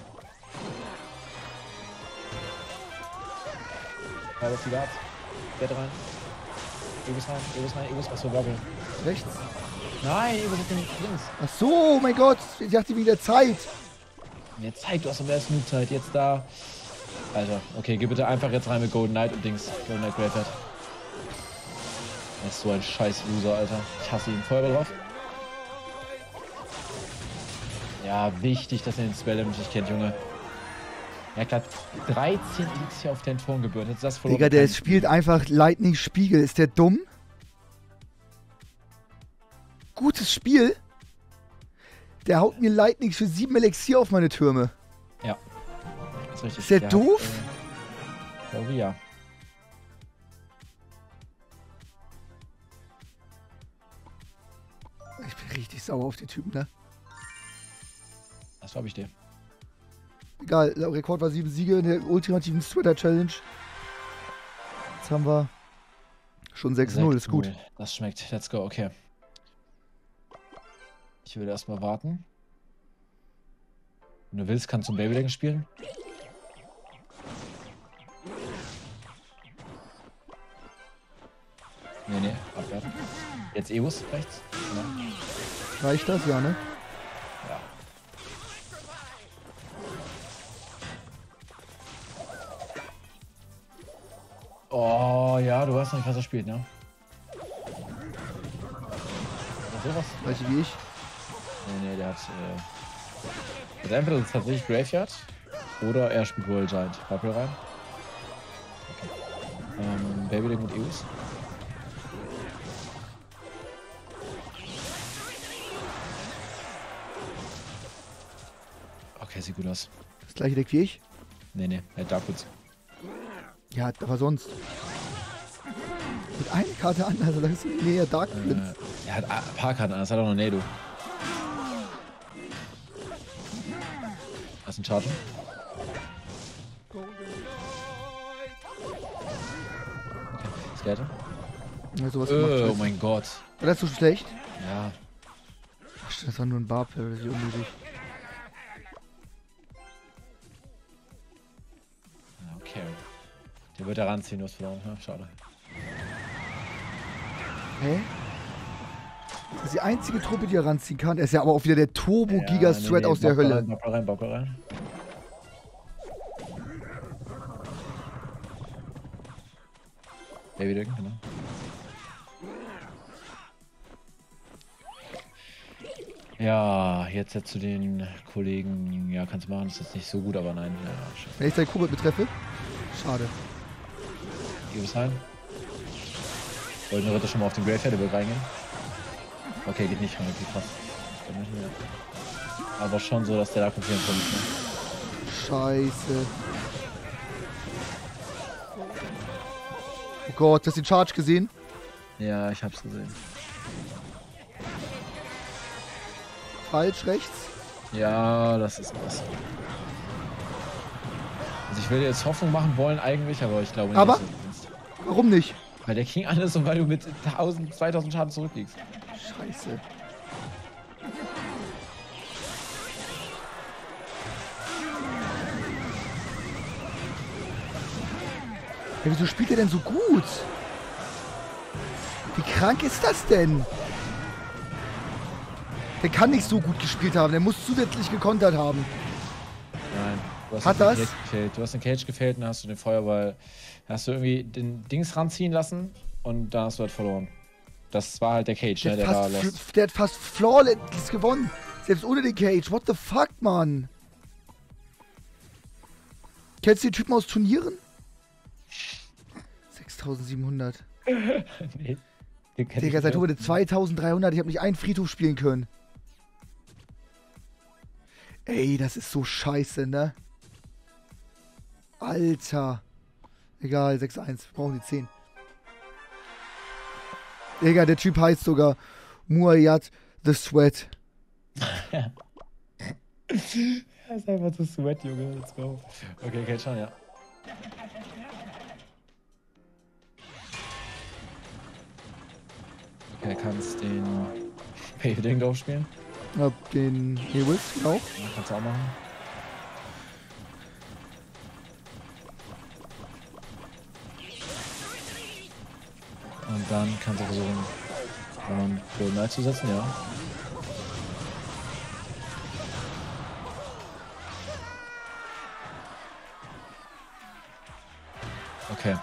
Ja, was die Guards. Bett rein. Ebus rein, Ebus rein, Ebus, was für Bubble. Rechts? Nein, Ebus hat den links. Ach so, oh mein Gott. Ich dachte wegen der Zeit. Jetzt zeig, du hast am ersten Move Zeit. Jetzt da. Alter, okay, geh bitte einfach jetzt rein mit Golden Knight und Dings. Golden Knight Graveyard. Das ist so ein scheiß Loser, Alter. Ich hasse ihn. Feuerball drauf. Ja, wichtig, dass er den Spell Damage nicht kennt, Junge. Er hat gerade dreizehn Elixier auf den Turm gebührt. Jetzt das verloren. Digga, der spielt einfach Lightning Spiegel. Ist der dumm? Gutes Spiel. Der haut mir Lightning für sieben Elixier auf meine Türme. Ja. Das ist richtig. Ist der hat, doof? Äh, glaube ja. Ich bin richtig sauer auf den Typen, ne? Das glaube ich dir. Egal, der Rekord war sieben Siege in der ultimativen Twitter-Challenge. Jetzt haben wir schon sechs null, ist gut. Das schmeckt. Let's go, okay. Ich würde erstmal warten. Wenn du willst, kannst du ein Babydecken spielen. Nee, nee, abwerten. Jetzt Eos rechts. Genau. Reicht das? Ja, ne? Ja. Oh, ja, du weißt noch nicht, was er spielt, ne? Sowas? Gleiche wie ich. Nee, nee, der hat, äh... Hat entweder tatsächlich Graveyard oder er spielt Royal Giant. Bubble rein. Okay. Ähm, Babylink mit Eos. Okay, sieht gut aus. Das gleiche Deck wie ich? Nee, nee, er hat Darkwoods. Ja, aber sonst. Mit einer Karte anders, also das ist näher Dark Blitz. Äh, er hat ein paar Karten an, das hat auch noch Nado. Das ist ein Charger. Okay, Skeleton. Ja, sowas Äh, gemacht, oh mein Gott. War das so schlecht? Ja. Ach, stimmt, das war nur ein Barpair, das ist unnötig. Okay. Der wird da ranziehen, du hast verloren. Ja, schade. Hä? Das ist die einzige Truppe, die er ranziehen kann. Er ist ja aber auch wieder der Turbo-Giga-Thread ja, nee, nee, aus der Bopper Hölle. Rein, Bopper rein, Bopper rein. Baby Dick, genau. Ja, jetzt ja zu den Kollegen. Ja, kannst du machen, das ist jetzt nicht so gut, aber nein. Ja, Wenn ich seinen Kubert betreffe? Schade. Gib es rein. Wollten Ritter schon mal auf den Graveyard, der will reingehen. Okay, geht nicht rein, okay, krass. Aber schon so, dass der da kommt. Ne? Scheiße. Oh Gott, hast du den Charge gesehen? Ja, ich hab's gesehen. Falsch, rechts. Ja, das ist krass. Also ich will dir jetzt Hoffnung machen wollen eigentlich, aber ich glaube nicht, Aber? dass du das kannst. Warum nicht? Weil der King an ist und weil du mit tausend, zweitausend Schaden zurückliegst. Scheiße. Ja, wieso spielt er denn so gut? Wie krank ist das denn? Der kann nicht so gut gespielt haben, der muss zusätzlich gekontert haben. Nein. Du hast Hat den das? Cage gefehlt. Du hast den Cage gefehlt und dann hast du den Feuerball. Hast du irgendwie den Dings ranziehen lassen und dann hast du halt verloren. Das war halt der Cage, Der, ne, der hat, da fast, lost. fl- der hat fast flawless gewonnen. Selbst ohne den Cage. What the fuck, Mann? Kennst du den Typen aus Turnieren? sechstausendsiebenhundert. Nee. Den kenn ich Digga, seit nicht. heute zweitausenddreihundert. Ich habe nicht einen Friedhof spielen können. Ey, das ist so scheiße, ne? Alter. Egal, sechs eins. Wir brauchen die zehn. Digga, der Typ heißt sogar Muayyad the Sweat. Das ist einfach zu sweat, Junge. Let's go. Okay, Cage schon, ja. Okay, kannst den Baby-Ding drauf spielen. Hab den Hewis auch. Ja, kannst du auch machen. Und dann kannst du versuchen, ähm, Golden Knight zu setzen, ja. Okay.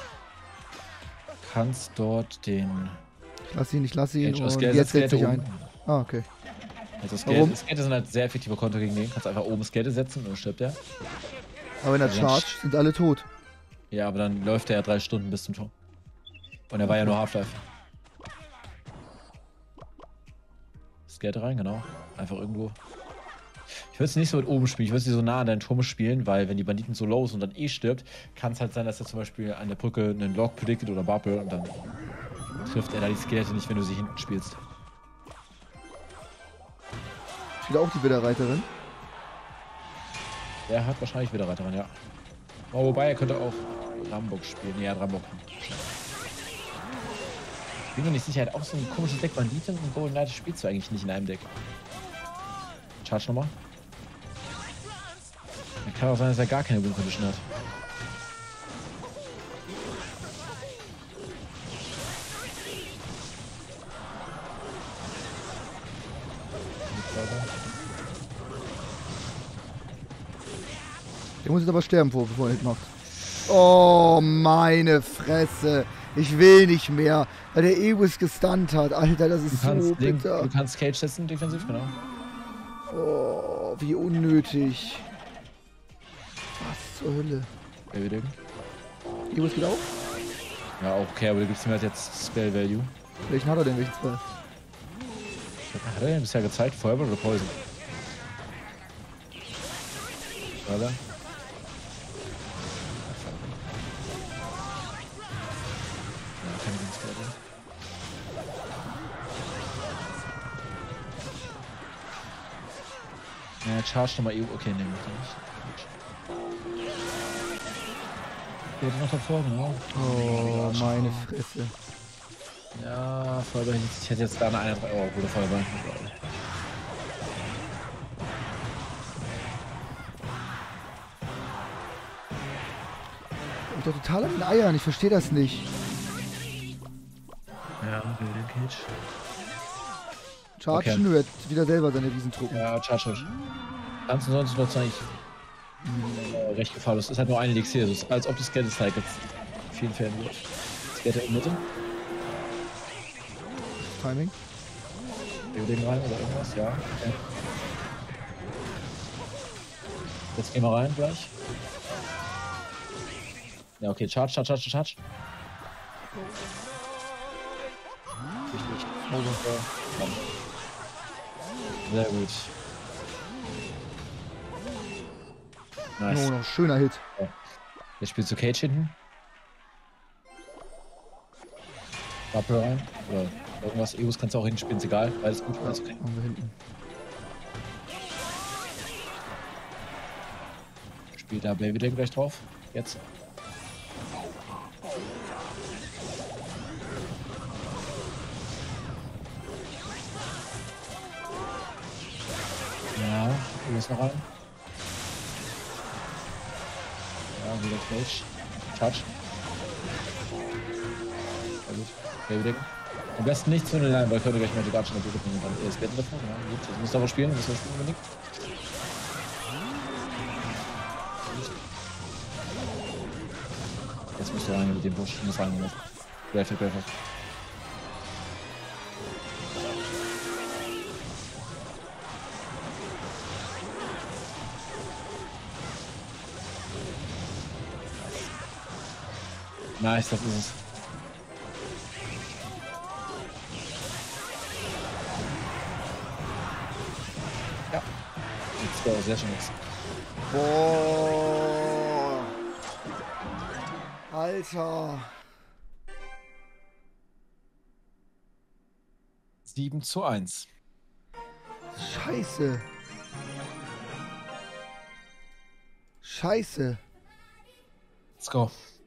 Kannst dort den... Ich lass ihn, ich lass ihn. Cage aus Und Skelette- jetzt setze ich Skelette ein. Ah, okay. Also Warum? Skelette, Skelette sind halt sehr effektiver Konter gegen den. Kannst einfach oben Skelette setzen und dann stirbt er. Aber wenn er Also charge, sind alle tot. Ja, aber dann läuft er ja drei Stunden bis zum Tor. Und er war ja nur Half-Life. Skelette rein, genau. Einfach irgendwo. Ich würde es nicht so weit oben spielen, ich würde sie so nah an deinen Turm spielen, weil wenn die Banditen so low sind und dann eh stirbt, kann es halt sein, dass er zum Beispiel an der Brücke einen Lock predicted oder Barbell und dann trifft er da die Skelette nicht, wenn du sie hinten spielst. Steht auch die Widderreiterin. Der hat wahrscheinlich wieder Reiterin, ja. Oh, wobei, er könnte auch Rambock spielen. Nee, er hat Rambock. Ich bin mir nicht sicher, er hat auch so ein komisches Deck Banditen und Golden Knight spielst du eigentlich nicht in einem Deck. Charge nochmal. Er kann auch sein, dass er gar keine Win Condition hat. Du musst jetzt aber sterben, bevor er Hit macht. Oh, meine Fresse. Ich will nicht mehr, weil der Ewis gestunt hat. Alter, das ist so bitter. Du kannst Cage setzen, defensiv, genau. Oh, wie unnötig. Was zur Hölle? Baby Ding. Ewis geht auf? Ja, auch okay, aber du gibst ihm halt jetzt Spell Value. Welchen hat er denn? Welchen Spell? Hat er den bisher gezeigt? Feuerball oder Poison? Oder? Ja, charge nochmal E U. Okay, nehmen wir nicht. Geht noch davor, genau. Oh, meine Fresse. Ja, Feuerball. Ich hätte jetzt da eine eine. Oh, gute Feuerball. Ich bin doch total an den Eiern. Ich verstehe das nicht. Ja, den Cage. Charge Okay. wird wieder selber seine Riesen drucken. Ja, charge ruhig. Kannst du sonst noch eigentlich äh, recht gefahrlos. Es ist halt nur ein Elixier. Es ist, als ob das Skelett Cycle in vielen Fällen wird. Skelett in Mitte. Timing. Ding rein oder irgendwas, ja. Okay. Jetzt gehen wir rein gleich. Ja, okay, charge, charge, charge, charge. Wichtig. Ja. Sehr gut. Nice. Oh, noch schöner Hit. Ja. Jetzt spielst du Cage hinten. Doppel rein. Oder irgendwas. E Us kannst du auch hinten spielen, ist egal. Beides gut. Alles okay. Machen wir hinten. Spielt da Baby Ding gleich drauf. Jetzt. Ja, du musst noch rein. Ja, wieder Cage. Charge. Sehr gut. Baby Ding. Am besten nichts von den Line, weil könnte gleich Magic Archer natürlich und dann das Betten davon. Ja, gut. Das musst du aber spielen, das musst du spielen unbedingt. Jetzt musst du rein mit dem Busch. Du musst rein mit. Graphic, Graphic. Nice, das ist es. Ja. Let's go, sehr schön. Boah. Alter. sieben zu eins. Scheiße. Scheiße. Let's go.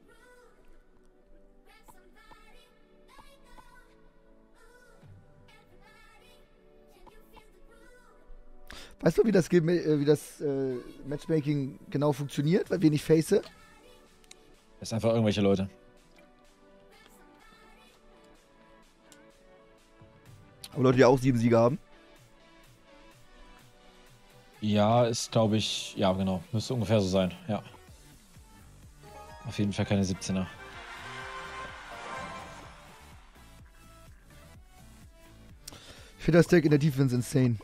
Weißt du, wie das, Game- äh, wie das äh, Matchmaking genau funktioniert, weil wir nicht face? Das ist einfach irgendwelche Leute. Aber Leute, die auch sieben Siege haben. Ja, ist glaube ich, ja genau, müsste ungefähr so sein, ja. Auf jeden Fall keine siebzehner. Ich finde das Deck in der Defense insane.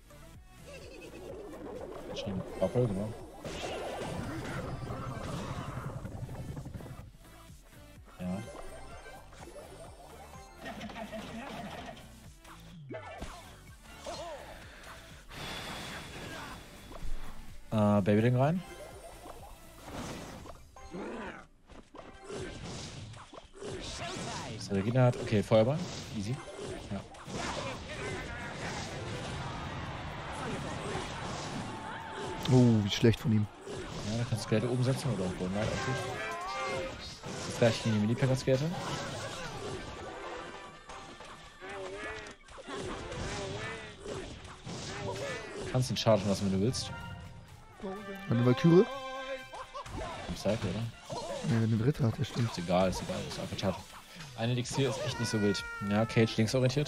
Schon Doppel, genau. Ja. Äh, Babyling rein. So, Regina hat, okay, Feuerball. Easy. Ja. Oh, wie schlecht von ihm. Ja, da kannst du Skate oben setzen oder Golden Knight auch gut. Jetzt gleich die Mini-Packer-Skate. Kannst ihn chargen lassen, wenn du willst. Eine Valkyrie? Im Cycle, oder? Ja, wenn du einen Ritter hat, das stimmt. Ist egal, ist egal, ist einfach chargen. Ein Elixier ist echt nicht so wild. Ja, Cage linksorientiert.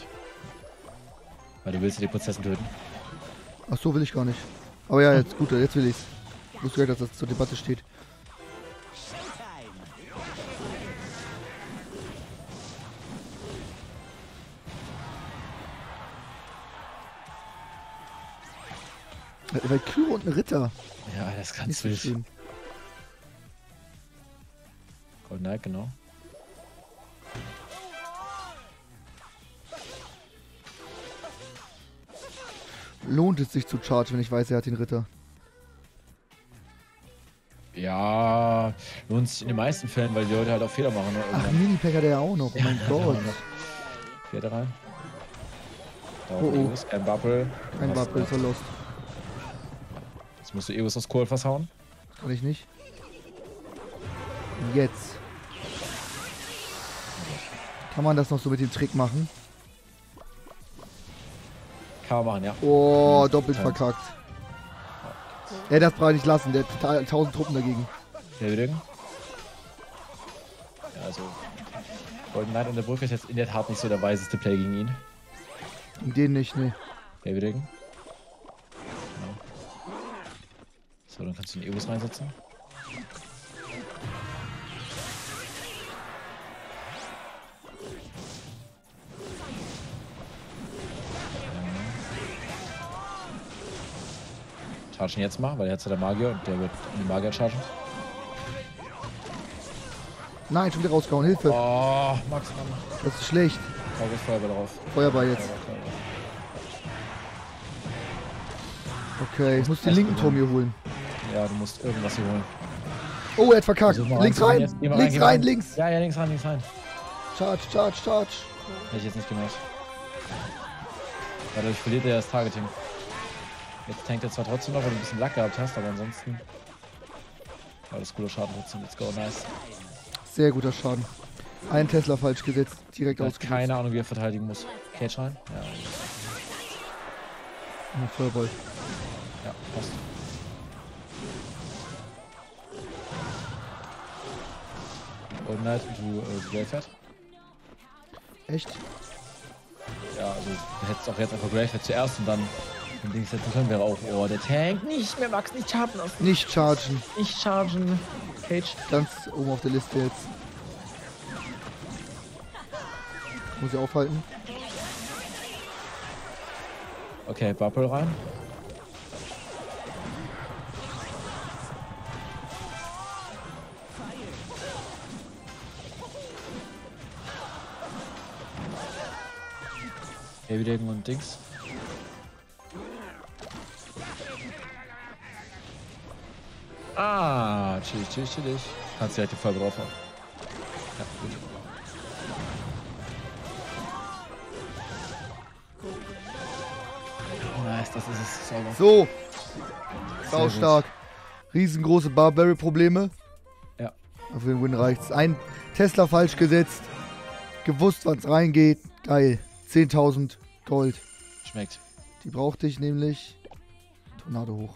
Weil du willst ja die Prozessen töten. Ach so, will ich gar nicht. Aber ja, jetzt gut, jetzt will ich's. Ich wusste gar nicht, dass das zur Debatte steht. Weil Kyro und ein Ritter. Ja, das Nicht kannst so du nicht. schön. Golden Knight, genau. Lohnt es sich zu chargen, wenn ich weiß, er hat den Ritter. Ja, lohnt sich in den meisten Fällen, weil die Leute halt auch Fehler machen. Ne? Ach, Mini-Pack hat er ja auch noch. Oh mein Gott. Vierte rein. Da Oh, oh. Kein Bubble. Kein Bubble, ist er lost. Jetzt musst du Eos aus Kohl versauen. Kann ich nicht. Jetzt. Kann man das noch so mit dem Trick machen? Kann man machen, ja. Oh, Hm, doppelt Times. verkackt. Er darf gerade nicht lassen, der hat ta- tausend Truppen dagegen. Der Widding. Ja, also. Golden Knight an der Brücke ist jetzt in der Tat nicht so der weiseste Play gegen ihn. Gegen den nicht, ne. Der Widding. Genau. So, dann kannst du den Eos reinsetzen. Chargen jetzt mal, weil jetzt hat der Magier und der wird in den Magier chargen. Nein, schon wieder rausgehauen, Hilfe. Oh, Max, Mann. Das ist schlecht. Hau das Feuerball drauf. Feuerball jetzt. Feuerball, Feuerball. Okay, ich muss den linken Turm hier holen. Ja, du musst irgendwas hier holen. Oh, er hat verkackt. Versuch mal Links reinzukommen rein, jetzt. Geh mal links geh mal rein, links. Ja, ja, links rein, links rein. Charge, charge, charge. Hätte ich jetzt nicht gemacht. Dadurch verliert er das Targeting. Jetzt tankt er zwar trotzdem noch, weil du ein bisschen Lack gehabt hast, aber ansonsten war das cooler Schaden trotzdem. Let's go, nice. Sehr guter Schaden. Ein Tesla falsch gesetzt, direkt Er hat ausgesetzt. keine Ahnung, wie er verteidigen muss. Cage rein? Ja, Oh, Feuerball. ja, passt. Golden Knight, du äh, Graveyard. Echt? Ja, also du hättest auch jetzt einfach Graveyard zuerst und dann den Ding setzen können, wäre auch, oh, der Tank nicht mehr, Max, nicht chargen lassen. Nicht chargen. Nicht chargen. Cage. Ganz oben auf der Liste jetzt. Muss ich aufhalten. Okay, Bubble rein. Heavy und Dings. Ah, chillig, chillig, chillig. Kannst direkt die Farbe drauf haben. Ja, gut. Nice, das ist es. Sauber. So. Sehr Sau gut. stark. Riesengroße Barberry-Probleme. Ja. Auf den Win reicht's. Ein Tesla falsch gesetzt. Gewusst, wann's reingeht. Geil. zehntausend Gold. Schmeckt. Die brauchte ich nämlich. Tornado hoch.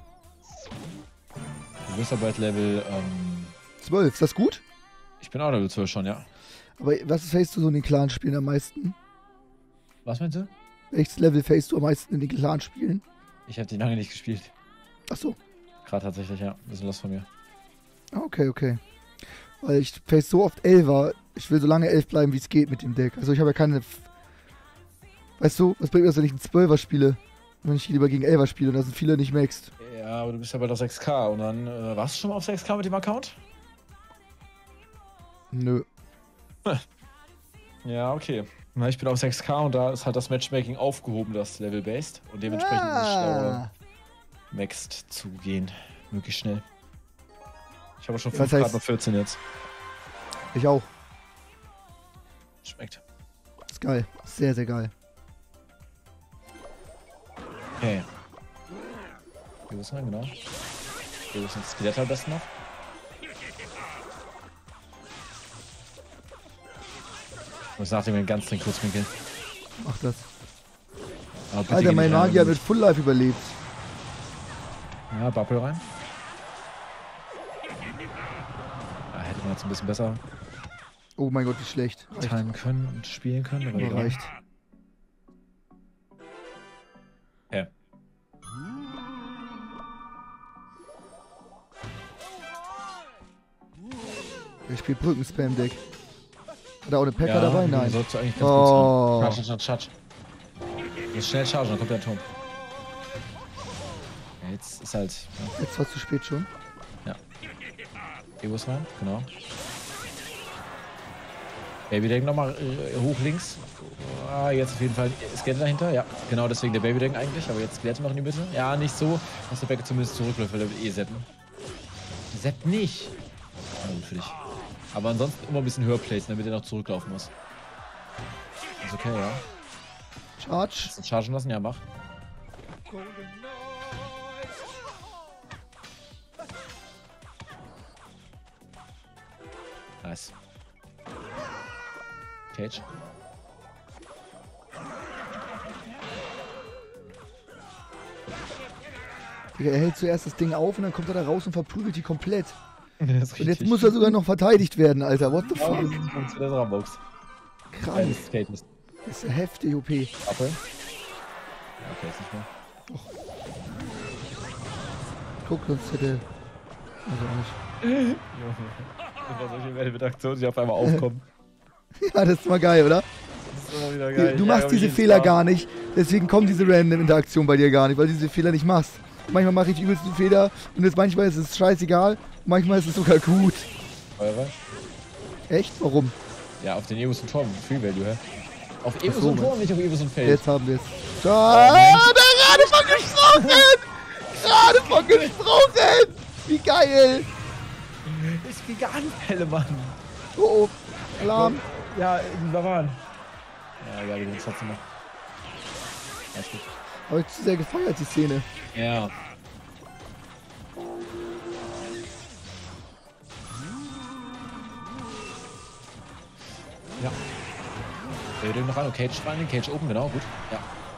Du bist aber at Level, ähm, zwölf, ist das gut? ich bin auch Level zwölf schon, ja. Aber was facest du so in den Clan-Spielen am meisten? Was meinst du? Welches Level facest du am meisten in den Clan-Spielen? Ich habe die lange nicht gespielt. Achso. Gerade tatsächlich, ja. Ein bisschen los von mir. Okay, okay. Weil ich face so oft Elfer. Ich will so lange elf bleiben, wie es geht mit dem Deck. Also ich habe ja keine... F weißt du, was bringt mir das, wenn ich einen Zwölfer spiele? Wenn ich lieber gegen Elfer spiele und da sind viele nicht maxed. Ja, aber du bist ja bald auf sechs K und dann, äh, warst du schon mal auf sechs K mit dem Account? Nö. Ja, okay. Na, ich bin auf sechs K und da ist halt das Matchmaking aufgehoben, das Level-Based. Und dementsprechend ist es schlauer, maxed zu gehen. Möglichst schnell. Ich habe schon Was fünf heißt- Grad auf vierzehn jetzt. Ich auch. Schmeckt. Ist geil. Sehr, sehr geil. Okay. Hier ist man, genau. Hier ist ein Skelett am besten noch. Ich muss nach dem ganz dringend kurz winkeln. Mach das. Aber bitte Alter, geh mein nicht rein, Magier wenn wird Full Life überlebt. du- Ja, Bubble rein. Da hätte man jetzt ein bisschen besser Oh mein Gott, wie schlecht. Reicht. timen können und spielen können, aber Aber egal. reicht. Okay. Der spielt Brücken-Spam-Deck. Hat er auch eine Packer Ja, dabei? Nein. Sollst du eigentlich ganz Oh. gut sein. Charge, charge, charge. Du musst schnell chargen, dann kommt der Turm. Ja, jetzt ist halt... Ja, Jetzt war es zu spät schon. ja. Egos rein, genau. Babydeck nochmal äh, hoch links. Ah, jetzt auf jeden Fall Skelette dahinter. Ja, genau deswegen der Babydeck eigentlich. Aber jetzt Skelette noch in die Mitte. Ja, nicht so, dass der Becker zumindest zurückläuft, weil der wird eh seppen. Sepp nicht. Na gut für dich. Aber ansonsten immer ein bisschen höher placen, damit er noch zurücklaufen muss. Ist okay, ja. Charge. Willst du chargen lassen? Ja, mach. Nice. Cage. Digga, er hält zuerst das Ding auf und dann kommt er da raus und verprügelt die komplett. Das ist Und jetzt muss er sogar noch verteidigt werden, Alter. What the Ja, fuck? das ist der Rambox. Krank. Skate ist. Das ist ja heftig, O P. Apple. Okay, ist nicht mehr. Guck, sonst hätte... Also auch nicht. Das war solche Welle mit Aktionen, die auf einmal aufkommen. Ja, das ist mal geil, oder? Das ist immer wieder geil. Du machst diese Fehler gar nicht, deswegen kommen diese random Interaktionen bei dir gar nicht, weil du diese Fehler nicht machst. Manchmal mache ich die übelsten Fehler und jetzt manchmal ist es scheißegal, manchmal ist es sogar gut. Eure? Echt? Warum? Ja, auf den Evos und Turm. Free Value, hä? Auf Evos so, und Turm, nicht auf Evos und Feld. Jetzt haben wir es. Ah, der gerade von gesprochen! Gerade von gesprochen! Wie geil! Ich krieg gar nicht Helle, Mann. Oh, oh. Alarm. Ja, ein Baran. Ja, egal, wir sind trotzdem noch. Alles gut. Habe ich zu sehr gefeiert, die Szene. Ja. Ja. Wir drücken noch an und Cage rein, den Cage oben, genau, gut. Ja.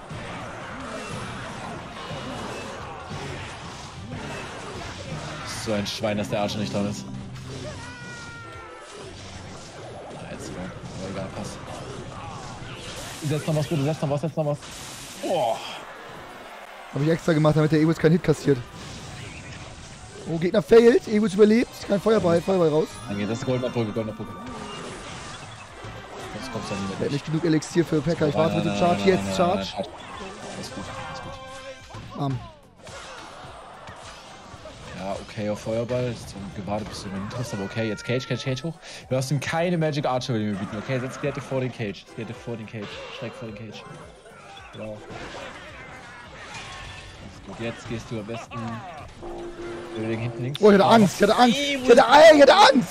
So ein Schwein, dass der Archer nicht dran ist. Ah, jetzt war. Aber egal, passt. Setz noch was, bitte, setz noch was, setz noch was. Boah. Habe ich extra gemacht, damit der Egus keinen Hit kassiert. Oh, Gegner failed. Egus überlebt. Kein Feuerball, Feuerball raus. Nein, das ist goldener Brücke, goldener Brücke. Jetzt kommst du dann nicht Er mehr hat nicht genug Elixier für Packer. Ich warte mit dem Charge. Jetzt Charge. Alles gut, alles gut. Bam. Ja, okay, auf Feuerball. Jetzt gewartet, bis du ihn triffst, aber okay, jetzt Cage, Cage, Cage hoch. Du hast ihm keine Magic Archer mehr bieten. Okay, setz Skelette vor den Cage. Skelette vor den Cage. Schreck vor den Cage. Genau. Gut, jetzt gehst du am besten. Überlegen hinten links. Oh, ich hatte Angst. Ich hatte Angst. Ich hatte, ich hatte Angst.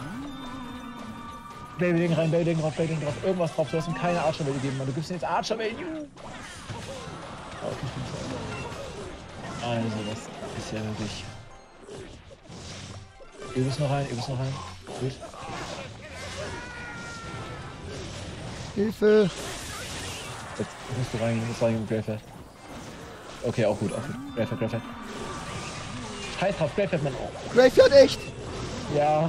Babyding rein, Babyding drauf, Babyding drauf. Irgendwas drauf. Du hast ihm keine Archer Value gegeben, Mann. Du gibst ihm jetzt Archer Value. Okay, stimmt. Also, das ist ja wirklich. Übelst noch rein, übelst noch rein. Gut. Hilfe. Jetzt musst du rein, musst rein mit Greyfat. Okay, auch gut, auch gut. Greyfat, Greyfat. Scheiß drauf, Greyfat, Mann. Oh. Graveyard echt. Ja.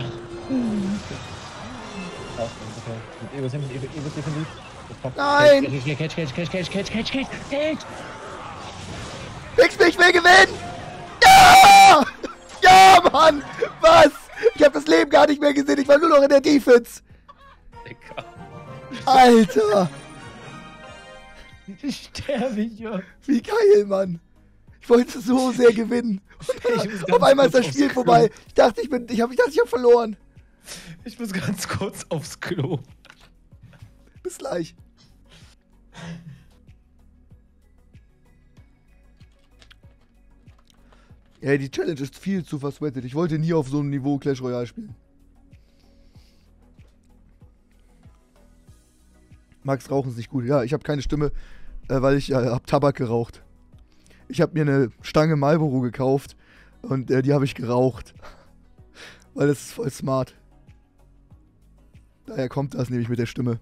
Ach, okay. Mit Evos hinten, Evos defensiv. Nein. Cage, Cage, Cage, Cage, Cage, Cage, Cage, Cage, Cage. Fix mich, ich will gewinnen. Ja! Ja, Mann. Was? Ich habe das Leben gar nicht mehr gesehen. Ich war nur noch in der Defense. Digga. Alter. Ich sterbe hier. Wie geil, Mann. Ich wollte so sehr gewinnen. Ich muss Auf ganz einmal ist kurz das Spiel aufs vorbei. Ich dachte, ich bin, ich habe, ich dachte, ich habe verloren. Ich muss ganz kurz aufs Klo. Bis gleich. Ja, die Challenge ist viel zu versweatet. Ich wollte nie auf so einem Niveau Clash Royale spielen. Max, Rauchen ist nicht gut. Ja, ich habe keine Stimme, äh, weil ich äh, hab Tabak geraucht. Ich habe mir eine Stange Marlboro gekauft und äh, die habe ich geraucht. Weil das ist voll smart. Daher kommt das nämlich mit der Stimme.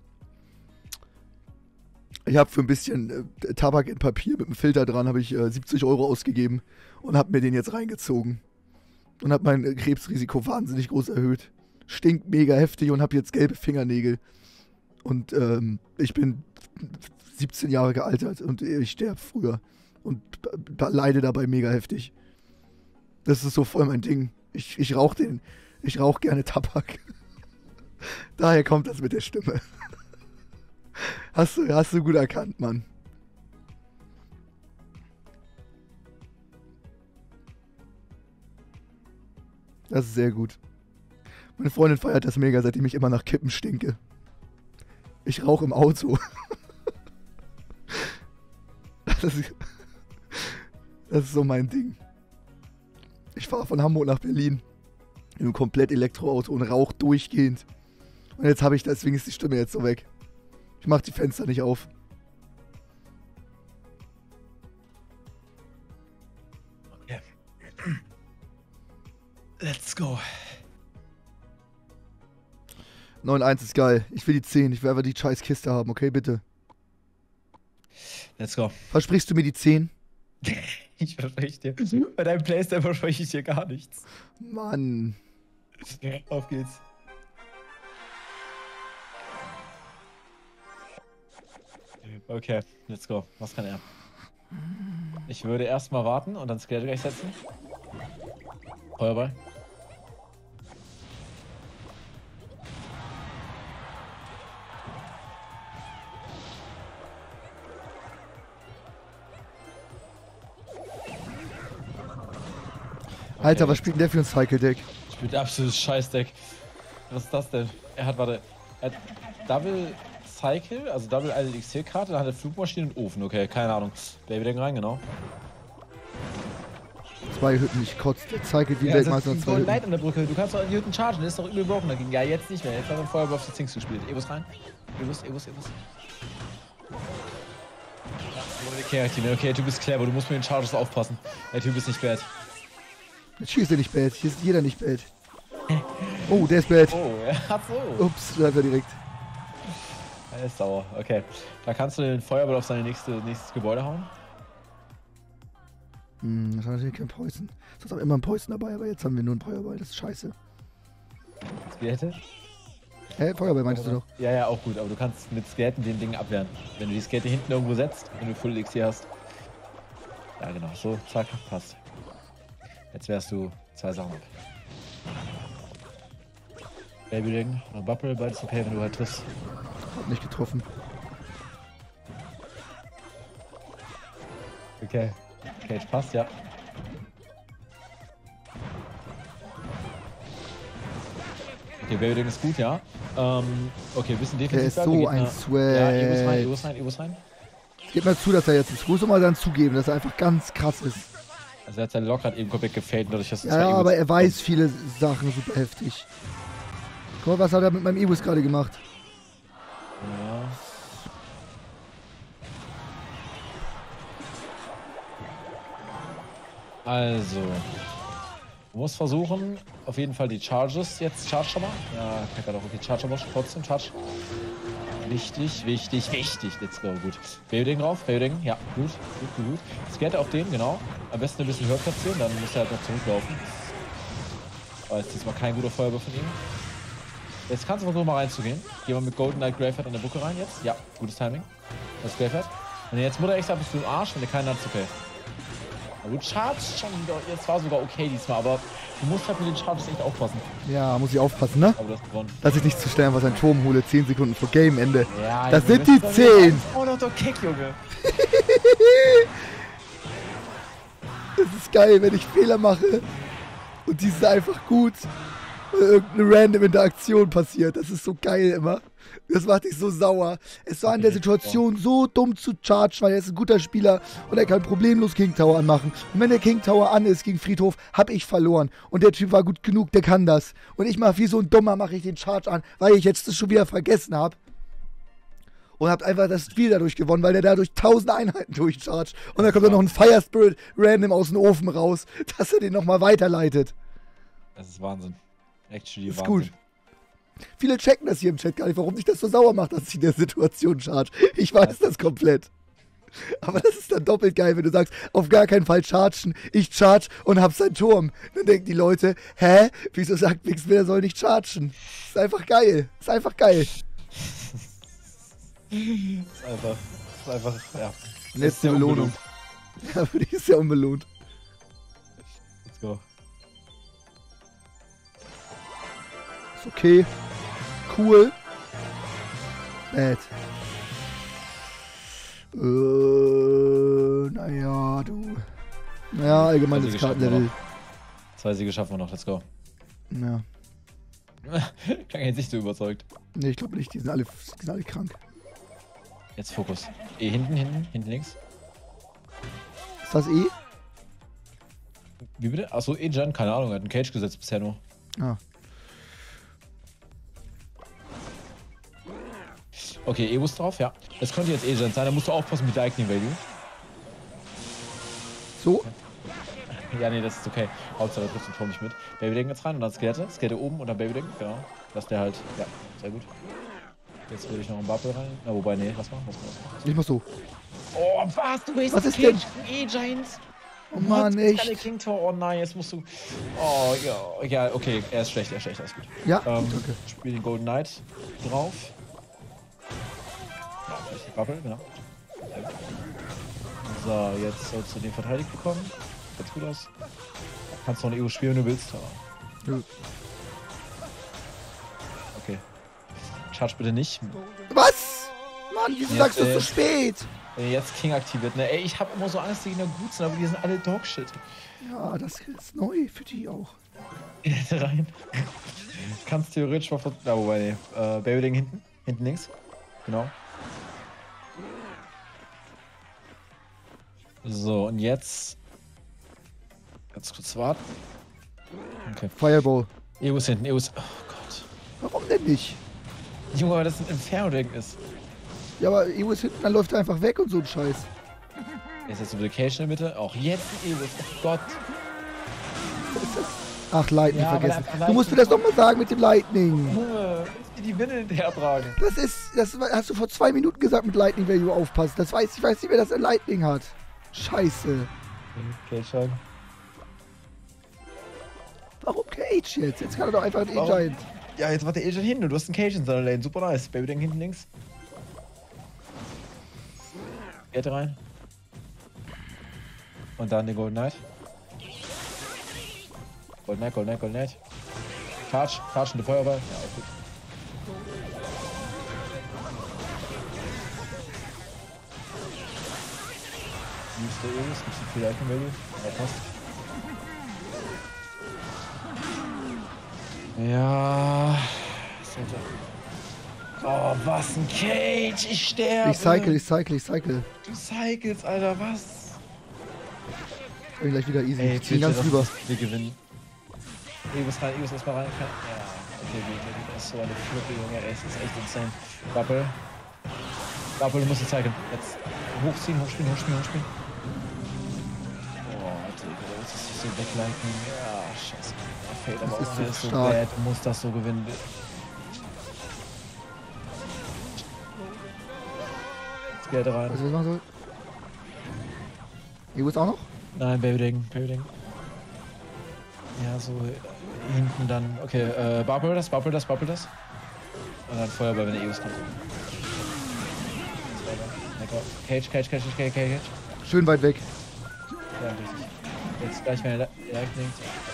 Ich habe für ein bisschen äh, Tabak in Papier mit einem Filter dran, habe ich äh, siebzig Euro ausgegeben und habe mir den jetzt reingezogen. Und habe mein äh, Krebsrisiko wahnsinnig groß erhöht. Stinkt mega heftig und habe jetzt gelbe Fingernägel. Und ähm, ich bin siebzehn Jahre gealtert und ich sterbe früher. Und leide dabei mega heftig. Das ist so voll mein Ding. Ich, ich rauche den. Ich rauche gerne Tabak. Daher kommt das mit der Stimme. Hast du, hast du gut erkannt, Mann. Das ist sehr gut. Meine Freundin feiert das mega, seitdem ich immer nach Kippen stinke. Ich rauche im Auto. Das ist, das ist so mein Ding. Ich fahre von Hamburg nach Berlin in einem komplett Elektroauto und rauche durchgehend. Und jetzt habe ich, deswegen ist die Stimme jetzt so weg. Ich mache die Fenster nicht auf. Okay. Let's go. neun eins ist geil. Ich will die zehn. Ich will einfach die scheiß Kiste haben, okay? Bitte. Let's go. Versprichst du mir die zehn? Ich verspreche dir. Bei deinem Playstyle verspreche ich dir gar nichts. Mann. Auf geht's. Okay, let's go. Was kann er? Ich würde erstmal warten und dann Skelett gleich setzen. Feuerball. Alter, was spielt denn der für ein Cycle-Deck? Spielt absolutes Scheißdeck. Was ist das denn? Er hat, warte, er hat Double Cycle, also Double eine Elixir-Karte, dann hat er Flugmaschine und Ofen. Okay, keine Ahnung. Babydeck rein, genau. Zwei Hütten, ich kotze. Der Cycle die Ja, Weltmeister und ist zwei voll Hütten. leid an der Brücke. Du kannst doch an die Hütten chargen, das ist doch übel broken dagegen. Ja, jetzt nicht mehr. Jetzt haben wir Feuerball auf die Zinks gespielt. Ebus rein. Ebus, Ebus, Ebus. Okay, okay, okay, du bist clever, du musst mit den Charges aufpassen. Der Typ ist nicht bad. Hier ist er nicht bad, hier ist jeder nicht bad. Oh, der ist bad. Oh, ja, so. Ups, da ist er direkt. Er ist sauer, okay. Da kannst du den Feuerball auf sein nächste, nächstes Gebäude hauen. Hm, das war natürlich kein Poison. Sonst haben wir immer einen Poison dabei, aber jetzt haben wir nur einen Feuerball, das ist scheiße. Skelette? Hä, Feuerball meintest du doch? Ja, ja, auch gut, aber du kannst mit Skeletten den Ding abwehren. Wenn du die Skelette hinten irgendwo setzt, wenn du Full Elixir hast. Ja, genau, so, zack, passt. Jetzt wärst du zwei Sachen ab. Babyring oder Bubble, beides okay, wenn du halt triffst. Hab nicht getroffen. Okay. Cage passt, ja. Okay, Babyring ist gut, ja. Ähm, okay, bisschen defensiv. Der ist bleiben, so geht ein eine- Swag. Ja, Ebus rein, Ebus rein, Ebus rein. Gib mal zu, dass er jetzt ist. Muss doch mal dann zugeben, dass er einfach ganz krass ist. Also er hat seinen Lock gerade eben komplett gefällt, dadurch, dass es Ja, ja, aber er weiß viele Sachen super heftig. Guck mal, was hat er mit meinem Ebus gerade gemacht? Ja. Also. Du musst versuchen, auf jeden Fall die Charges jetzt. Charge schon mal. Ja, Packer doch. Okay, Charge aber trotzdem. Charge. Wichtig, wichtig, wichtig. Let's go. Gut. Babying drauf. Babying. Ja, gut. Gut, gut, gut. Skelett auf den, genau. Am besten ein bisschen höher platzieren, dann muss er halt noch zurücklaufen. Aber jetzt ist mal kein guter Feuerball von ihm. Jetzt kannst du versuchen, mal reinzugehen. Geh mal mit Golden Knight Graveyard an der Bucke rein jetzt. Ja, gutes Timing. Das ist Graveyard. Wenn ihr jetzt Mutter echt habt, bist du im Arsch. Wenn ihr keinen habt, ist okay. Na gut, Charge schon wieder. Jetzt war sogar okay diesmal, aber du musst halt mit den Charges echt aufpassen. Ja, muss ich aufpassen, ne? Aber du hast gewonnen. Dass ich nicht zu schnell was einen Turm hole, zehn Sekunden vor Game-Ende. Ja, Das Junge, sind die das ist zehn! Oh, noch der Kick, Junge. Das ist geil, wenn ich Fehler mache und die sind einfach gut. Und irgendeine random Interaktion passiert. Das ist so geil immer. Das macht dich so sauer. Es war in der Situation so dumm zu chargen, weil er ist ein guter Spieler und er kann problemlos King Tower anmachen. Und wenn der King Tower an ist gegen Friedhof, hab ich verloren. Und der Typ war gut genug, der kann das. Und ich mach wie so ein Dummer, mache ich den Charge an, weil ich jetzt das schon wieder vergessen habe. Und habt einfach das Spiel dadurch gewonnen, weil der dadurch tausend Einheiten durchchargt. Und dann kommt dann noch ein Fire Spirit random aus dem Ofen raus, dass er den nochmal weiterleitet. Das ist Wahnsinn. Actually Ist Wahnsinn. gut. Viele checken das hier im Chat gar nicht, warum sich das so sauer macht, dass ich in der Situation charge. Ich weiß das komplett. Aber das ist dann doppelt geil, wenn du sagst, auf gar keinen Fall chargen. Ich charge und hab seinen Turm. Dann denken die Leute, hä? Wieso sagt Mixwell, er soll nicht chargen? Ist einfach geil. Ist einfach geil. Ist einfach, ist einfach, ja. Letzte ja Belohnung. Ja, aber die ist ja unbelohnt. Let's go. Ist okay. cool. Bad. Äh, naja, du. Naja, allgemeines Kartenlevel. Zwei Siege schaffen wir noch, let's go. Ja. Klang jetzt nicht so überzeugt. Nee, ich glaube nicht, die sind alle, die sind alle krank. Jetzt Fokus. E hinten, hinten, hinten links. Ist das E? Wie bitte? Achso, E-Gen, keine Ahnung, er hat einen Cage gesetzt bisher nur. Ah. Okay, E-Bus drauf, ja. Das könnte jetzt E-Gen sein, da musst du aufpassen mit Lightning Value. So? Ja, nee, das ist okay. Hauptsache, trifft den Turm nicht mit. Babyding jetzt rein und dann Skelette. Skelette oben und dann Babyding, genau. Dass der halt, ja, sehr gut. Jetzt würde ich noch einen Bubble rein. Na, wobei, nee, lass mal, lass mal. Lass mal. Ich mach so. Oh, was? Du bist was ist denn? E-Giants? Oh Mann, echt? King Tor, oh nein, jetzt musst du. Oh, ja, ja, okay, er ist schlecht, er ist schlecht, alles gut. Ja, ähm, okay. Spiel den Golden Knight drauf. Ja, vielleicht die Bubble, genau. So, jetzt sollst du den verteidigt bekommen. Sieht gut aus. Kannst noch eine E U spielen, wenn du willst. Aber... Ja. Okay. Charge bitte nicht. Was? Mann, wieso Jetzt, sagst du äh, so spät? Wenn ihr jetzt King aktiviert, ne? Ey, ich hab immer so Angst, die Gegner gut sind, aber die sind alle Dogshit. Ja, das ist neu für die auch. Rein. Kannst theoretisch mal von. Na, wobei, nee. Äh, Babyding hinten. Hinten links. Genau. So, und jetzt. Ganz kurz warten. Okay. Fireball. E U ist hinten, E U ist. Oh Gott. Warum denn nicht? Junge, weil das ein Inferno-Ding ist. Ja, aber E U ist hinten, dann läuft er einfach weg und so ein Scheiß. Jetzt ist Duplication in der Mitte. Auch jetzt ein E U. Oh Gott. Was ist das? Ach, Lightning Ja, aber vergessen. einfach Du musst mir das doch mal sagen mit dem Lightning. Junge, willst du die Winde hinterher tragen? Das ist, das hast du vor zwei Minuten gesagt mit Lightning Value aufpassen. Das weiß ich, weiß nicht, wer das ein Lightning hat. Scheiße. Okay, schon. Warum Cage jetzt? Jetzt kann er doch einfach ein Warum? E-Giant. Ja, jetzt macht der E schon hin. Du hast einen Cage in seiner Lane. Super nice. Babyding hinten links. Geht rein. Und dann den Golden Knight. Golden Knight, Golden Knight, Golden Knight. Charge, Charge in die Feuerball. Ja, auch gut. Nächste E, es gibt viel Icon Value. Ja, passt. Ja. Oh, was ein Cage! Ich sterbe! Ich cycle, ich cycle, ich cycle. Du cycles, Alter, was? Ich bin gleich wieder easy. Ey, ich bin ganz bitte, rüber. dass wir gewinnen. Ebus rein, Ebus erstmal rein. Ja, okay, gut. Das ist so eine Flippe, Junge. Ey, das ist echt insane. Bubble. Bubble, du musst jetzt cyclen. Jetzt hochziehen, hochspielen, hochspielen, hochspielen. Oh, Digga, das ist so wegleiten. Ja, scheiße. Der fällt aber Das auch ist so der ist so stark. bad. Du musst das so gewinnen. Jetzt geht er rein. Weißt du, was ich machen soll? E U ist auch noch? Nein, Babyding, Babyding. Ja, so hinten dann. Okay, äh, Bubble das, Bubble das, Bubble das. Und dann Feuerball, wenn der E U kommt. Cage, Cage, Cage, Cage, Cage. Schön weit weg. Ja, richtig. Jetzt gleich, wenn er Lightning.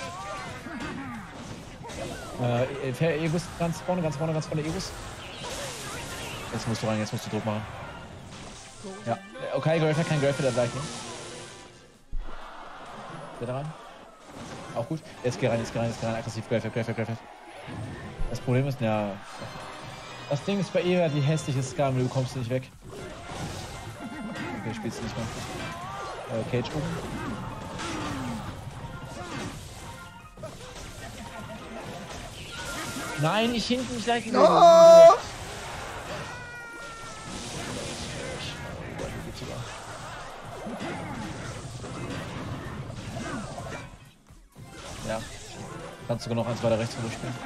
Äh, E-Bus ganz vorne, ganz vorne, ganz vorne, E-Bus. Jetzt musst du rein, jetzt musst du Druck machen. Ja, okay, Graffer, kein Graffer, der Lightning. Wieder rein. Auch gut. Jetzt geh rein, jetzt geh rein, jetzt geh rein. Aggressiv, Graffer, Graffer, Graffer. Das Problem ist, ja. Das Ding ist bei ihr, wie hässlich ist Scam, du kommst nicht weg. Okay, spielst du nicht mehr. Äh, Cage oben. Nein, nicht hinten, nicht Lightning. Oh! Ja. Kannst sogar noch eins weiter rechts rüber spielen.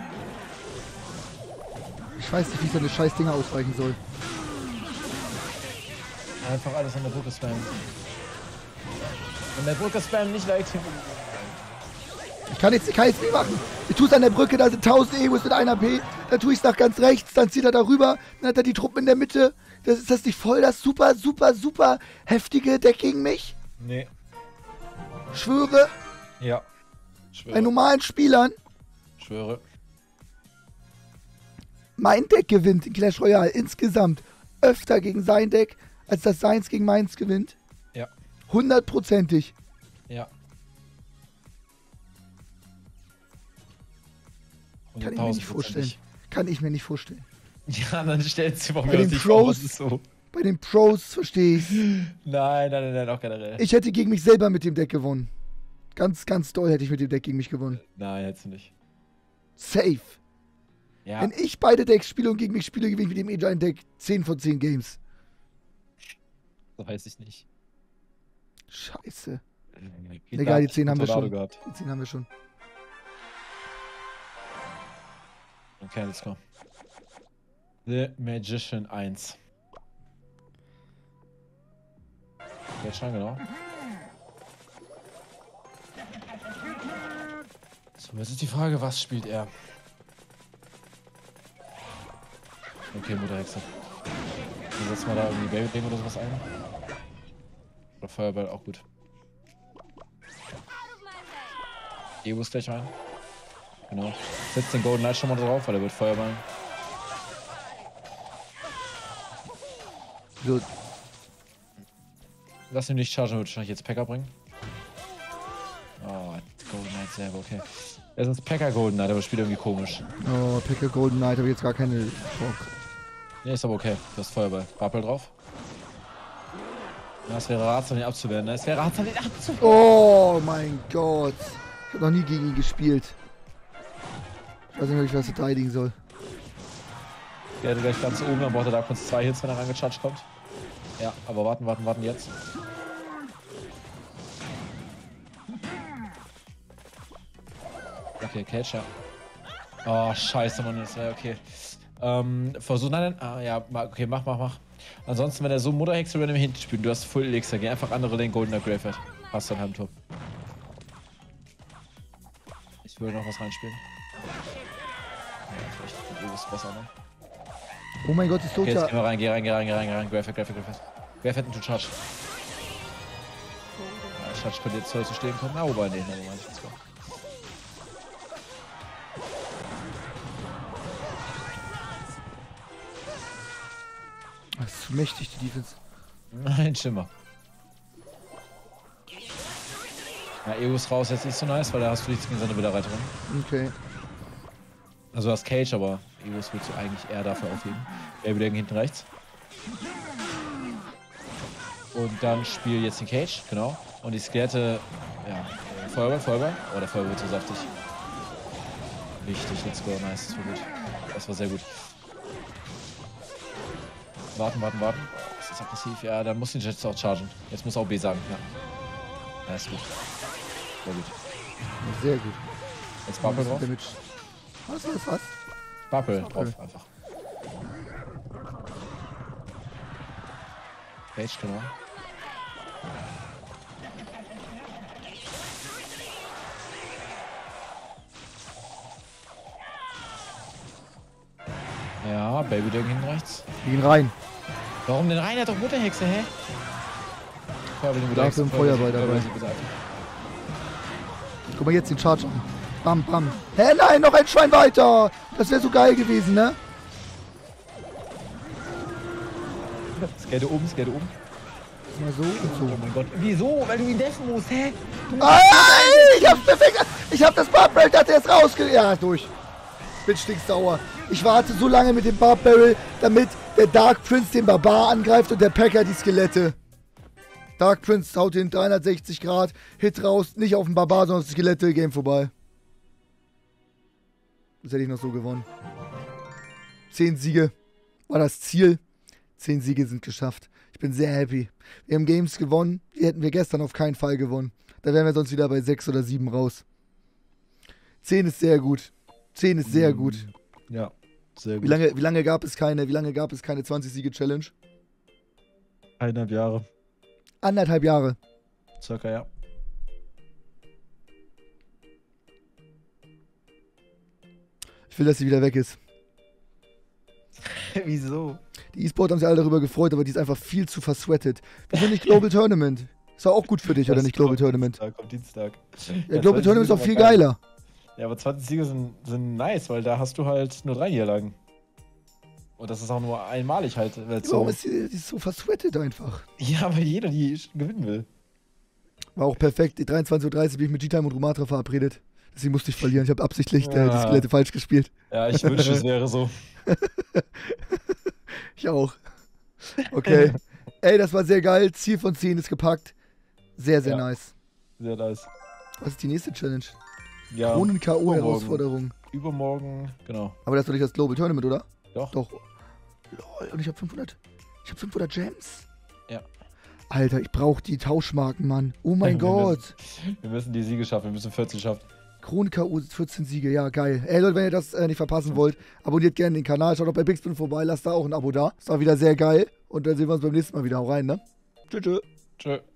Ich weiß nicht, wie ich so eine scheiß Dinger ausweichen soll. Einfach alles an der Brücke spammen. An der Brücke spammen, nicht Lightning. Ich kann jetzt, ich kann jetzt nicht machen. Ich tue es an der Brücke, da sind tausend E U s mit einer P. Dann tue ich es nach ganz rechts, dann zieht er darüber. Dann hat er die Truppen in der Mitte. Das ist das nicht voll das super, super, super heftige Deck gegen mich? Nee. Schwöre, Ja. bei Schwöre. normalen Spielern. Schwöre. mein Deck gewinnt in Clash Royale insgesamt öfter gegen sein Deck, als dass seins gegen meins gewinnt? Ja. Hundertprozentig. Ja. Kann ich mir nicht vorstellen. Kann ich mir nicht vorstellen. Ja, dann stellt sie vor Bei mir den vor, Pros, was ist so. bei den Pros verstehe ich. Nein, nein, nein, nein, auch generell. Ich hätte gegen mich selber mit dem Deck gewonnen. Ganz, ganz doll hätte ich mit dem Deck gegen mich gewonnen. Nein, hättest du nicht. Safe. Ja. Wenn ich beide Decks spiele und gegen mich spiele, gewinne ich mit dem E-Giant Deck zehn von zehn Games. Das weiß ich nicht. Scheiße. Geht Egal, die da, zehn haben wir Tornado schon. gehabt. Die zehn haben wir schon. Okay, let's go. The Magician eins. Jetzt schon, genau. So, jetzt ist die Frage, was spielt er? Okay, Mutterhexe. Dann setzen wir da irgendwie Baby-Ding oder sowas ein. Oder Feuerball, auch gut. Ebus gleich rein. Genau. Setzt den Golden Knight schon mal drauf, weil er wird Feuerballen. So, Lass ihn nicht chargen, wird wahrscheinlich jetzt Packer bringen. Oh, Golden Knight selber, okay. Es ist Packer Golden Knight, aber spielt irgendwie komisch. oh, Packer Golden Knight, habe ich jetzt gar keine Bock. Ne, ist aber okay. Du hast Feuerball. Bubble drauf. Ja, es wäre ratsam, ihn abzuwehren, ne? Es wäre ratsam, ihn abzuwehren. Oh mein Gott. Ich habe noch nie gegen ihn gespielt. Ich weiß nicht, ob ich was verteidigen soll. Der hat gleich ganz oben, dann braucht er da kurz zwei Hits, wenn er rangecharged kommt. Ja, aber warten, warten, warten jetzt. Okay, Catch, ja. Oh, scheiße, Mann, das wäre okay. Ähm, versuch, nein, nein, ah, ja, okay, mach, mach, mach. Ansonsten, wenn er so Mutterhexe random hinten spielt, du hast Full Elixir, geh einfach andere Lane Goldener Graveyard. Hast dann Heimtor. Ich würde noch was reinspielen. Ja, vielleicht du bist besser, ne? Oh mein Gott, ist tot. Okay, jetzt Ja. gehen wir rein, geh rein, geh rein, geh rein, geh rein. Graveyard, Graveyard, Graveyard. Graveyard into Charge. Ja, Charge könnte jetzt zu stehen kommen. Na, wobei, nee, na, wobei, nicht. Das ist zu mächtig, die Defense. Nein, Schimmer. Ja, Ego ist raus, jetzt nicht so nice, weil da hast du nichts gegen seine Widerreiterin. Okay. Also du hast Cage, aber Egos willst du eigentlich eher dafür aufheben. Baby Dang hinten rechts. Und dann spiel jetzt den Cage, genau. Und die Skelette, ja, Feuerball, Feuerball. Oh, der Feuerball wird so saftig. Richtig, let's go, nice, das war gut. Das war sehr gut. Warten, warten, warten. Oh, ist das aggressiv? Ja, dann muss den jetzt auch chargen. Jetzt muss auch B sagen, ja. Ja, ist gut. Sehr gut. Sehr gut. Jetzt Bubble drauf. Damage. Was, was, was? Bubble drauf, einfach. Page, genau. Ja, Baby Dang hinten rechts. Wir gehen rein. Warum denn rein? Er hat doch Mutterhexe, hä? Feuerball, den Dafür ein Feuerball dabei. sie bitte einfach. Guck mal jetzt den Charge an. Bam, bam. Hä, nein, noch ein Schwein weiter. Das wäre so geil gewesen, ne? Skate oben, skate oben. Mal so und so. Oh mein Gott. Wieso? Weil du ihn deffen musst, hä? Ah, ich hab's perfekt. Ich hab das Barb Barrel, hat er jetzt rausge... Ja, durch. Bin stinksauer. Ich warte so lange mit dem Barb Barrel, damit der Dark Prince den Barbar angreift und der Packer die Skelette. Dark Prince haut den dreihundertsechzig Grad Hit raus, nicht auf den Barbar, sondern auf die Skelette, Game vorbei. Das hätte ich noch so gewonnen. Zehn Siege war das Ziel. Zehn Siege sind geschafft. Ich bin sehr happy. Wir haben Games gewonnen, die hätten wir gestern auf keinen Fall gewonnen. Da wären wir sonst wieder bei sechs oder sieben raus. Zehn ist sehr gut. Zehn ist sehr gut. Ja, sehr gut. Wie lange, wie lange gab es keine, wie lange gab es keine zwanzig-Siege-Challenge? Eineinhalb Jahre. Anderthalb Jahre. Circa, ja. Ich will, dass sie wieder weg ist. Wieso? Die E-Sport haben sich alle darüber gefreut, aber die ist einfach viel zu versweatet. Wieso nicht Global Tournament? Ist auch gut für dich, oder nicht Global Tournament? Dienstag, kommt Dienstag. Ja, Global Tournament ist auch viel geiler. Ja, aber zwanzig Siege sind, sind nice, weil da hast du halt nur drei Niederlagen. Und das ist auch nur einmalig halt. weil's Warum so, ist die, die ist so versweatet einfach? ja, weil jeder die gewinnen will. War auch perfekt. dreiundzwanzig Uhr dreißig bin ich mit G-Time und Rumatra verabredet. Deswegen musste ich verlieren. Ich habe absichtlich äh, die Ja. Skelette falsch gespielt. Ja, ich wünschte, es wäre so. Ich auch. Okay. Ey, das war sehr geil. Ziel von zehn ist gepackt. Sehr, sehr Ja. nice. Sehr nice. Was ist die nächste Challenge? Ja, Kronen-K übermorgen. O-Herausforderung. Übermorgen, genau. Aber das ist doch nicht das Global Tournament, oder? Doch. Doch. Lol, und ich hab fünfhundert. Ich hab fünfhundert Gems. Ja. Alter, ich brauch die Tauschmarken, Mann. Oh mein Wir Gott. müssen, wir müssen die Siege schaffen, wir müssen vierzehn schaffen. Kronen-K O, vierzehn Siege, ja, geil. Ey Leute, wenn ihr das äh, nicht verpassen wollt, abonniert gerne den Kanal, schaut auch bei Bigspin vorbei, lasst da auch ein Abo da. Ist auch wieder sehr geil. Und dann sehen wir uns beim nächsten Mal wieder. Hau rein, ne? Tschüss, tschüss. Tschö.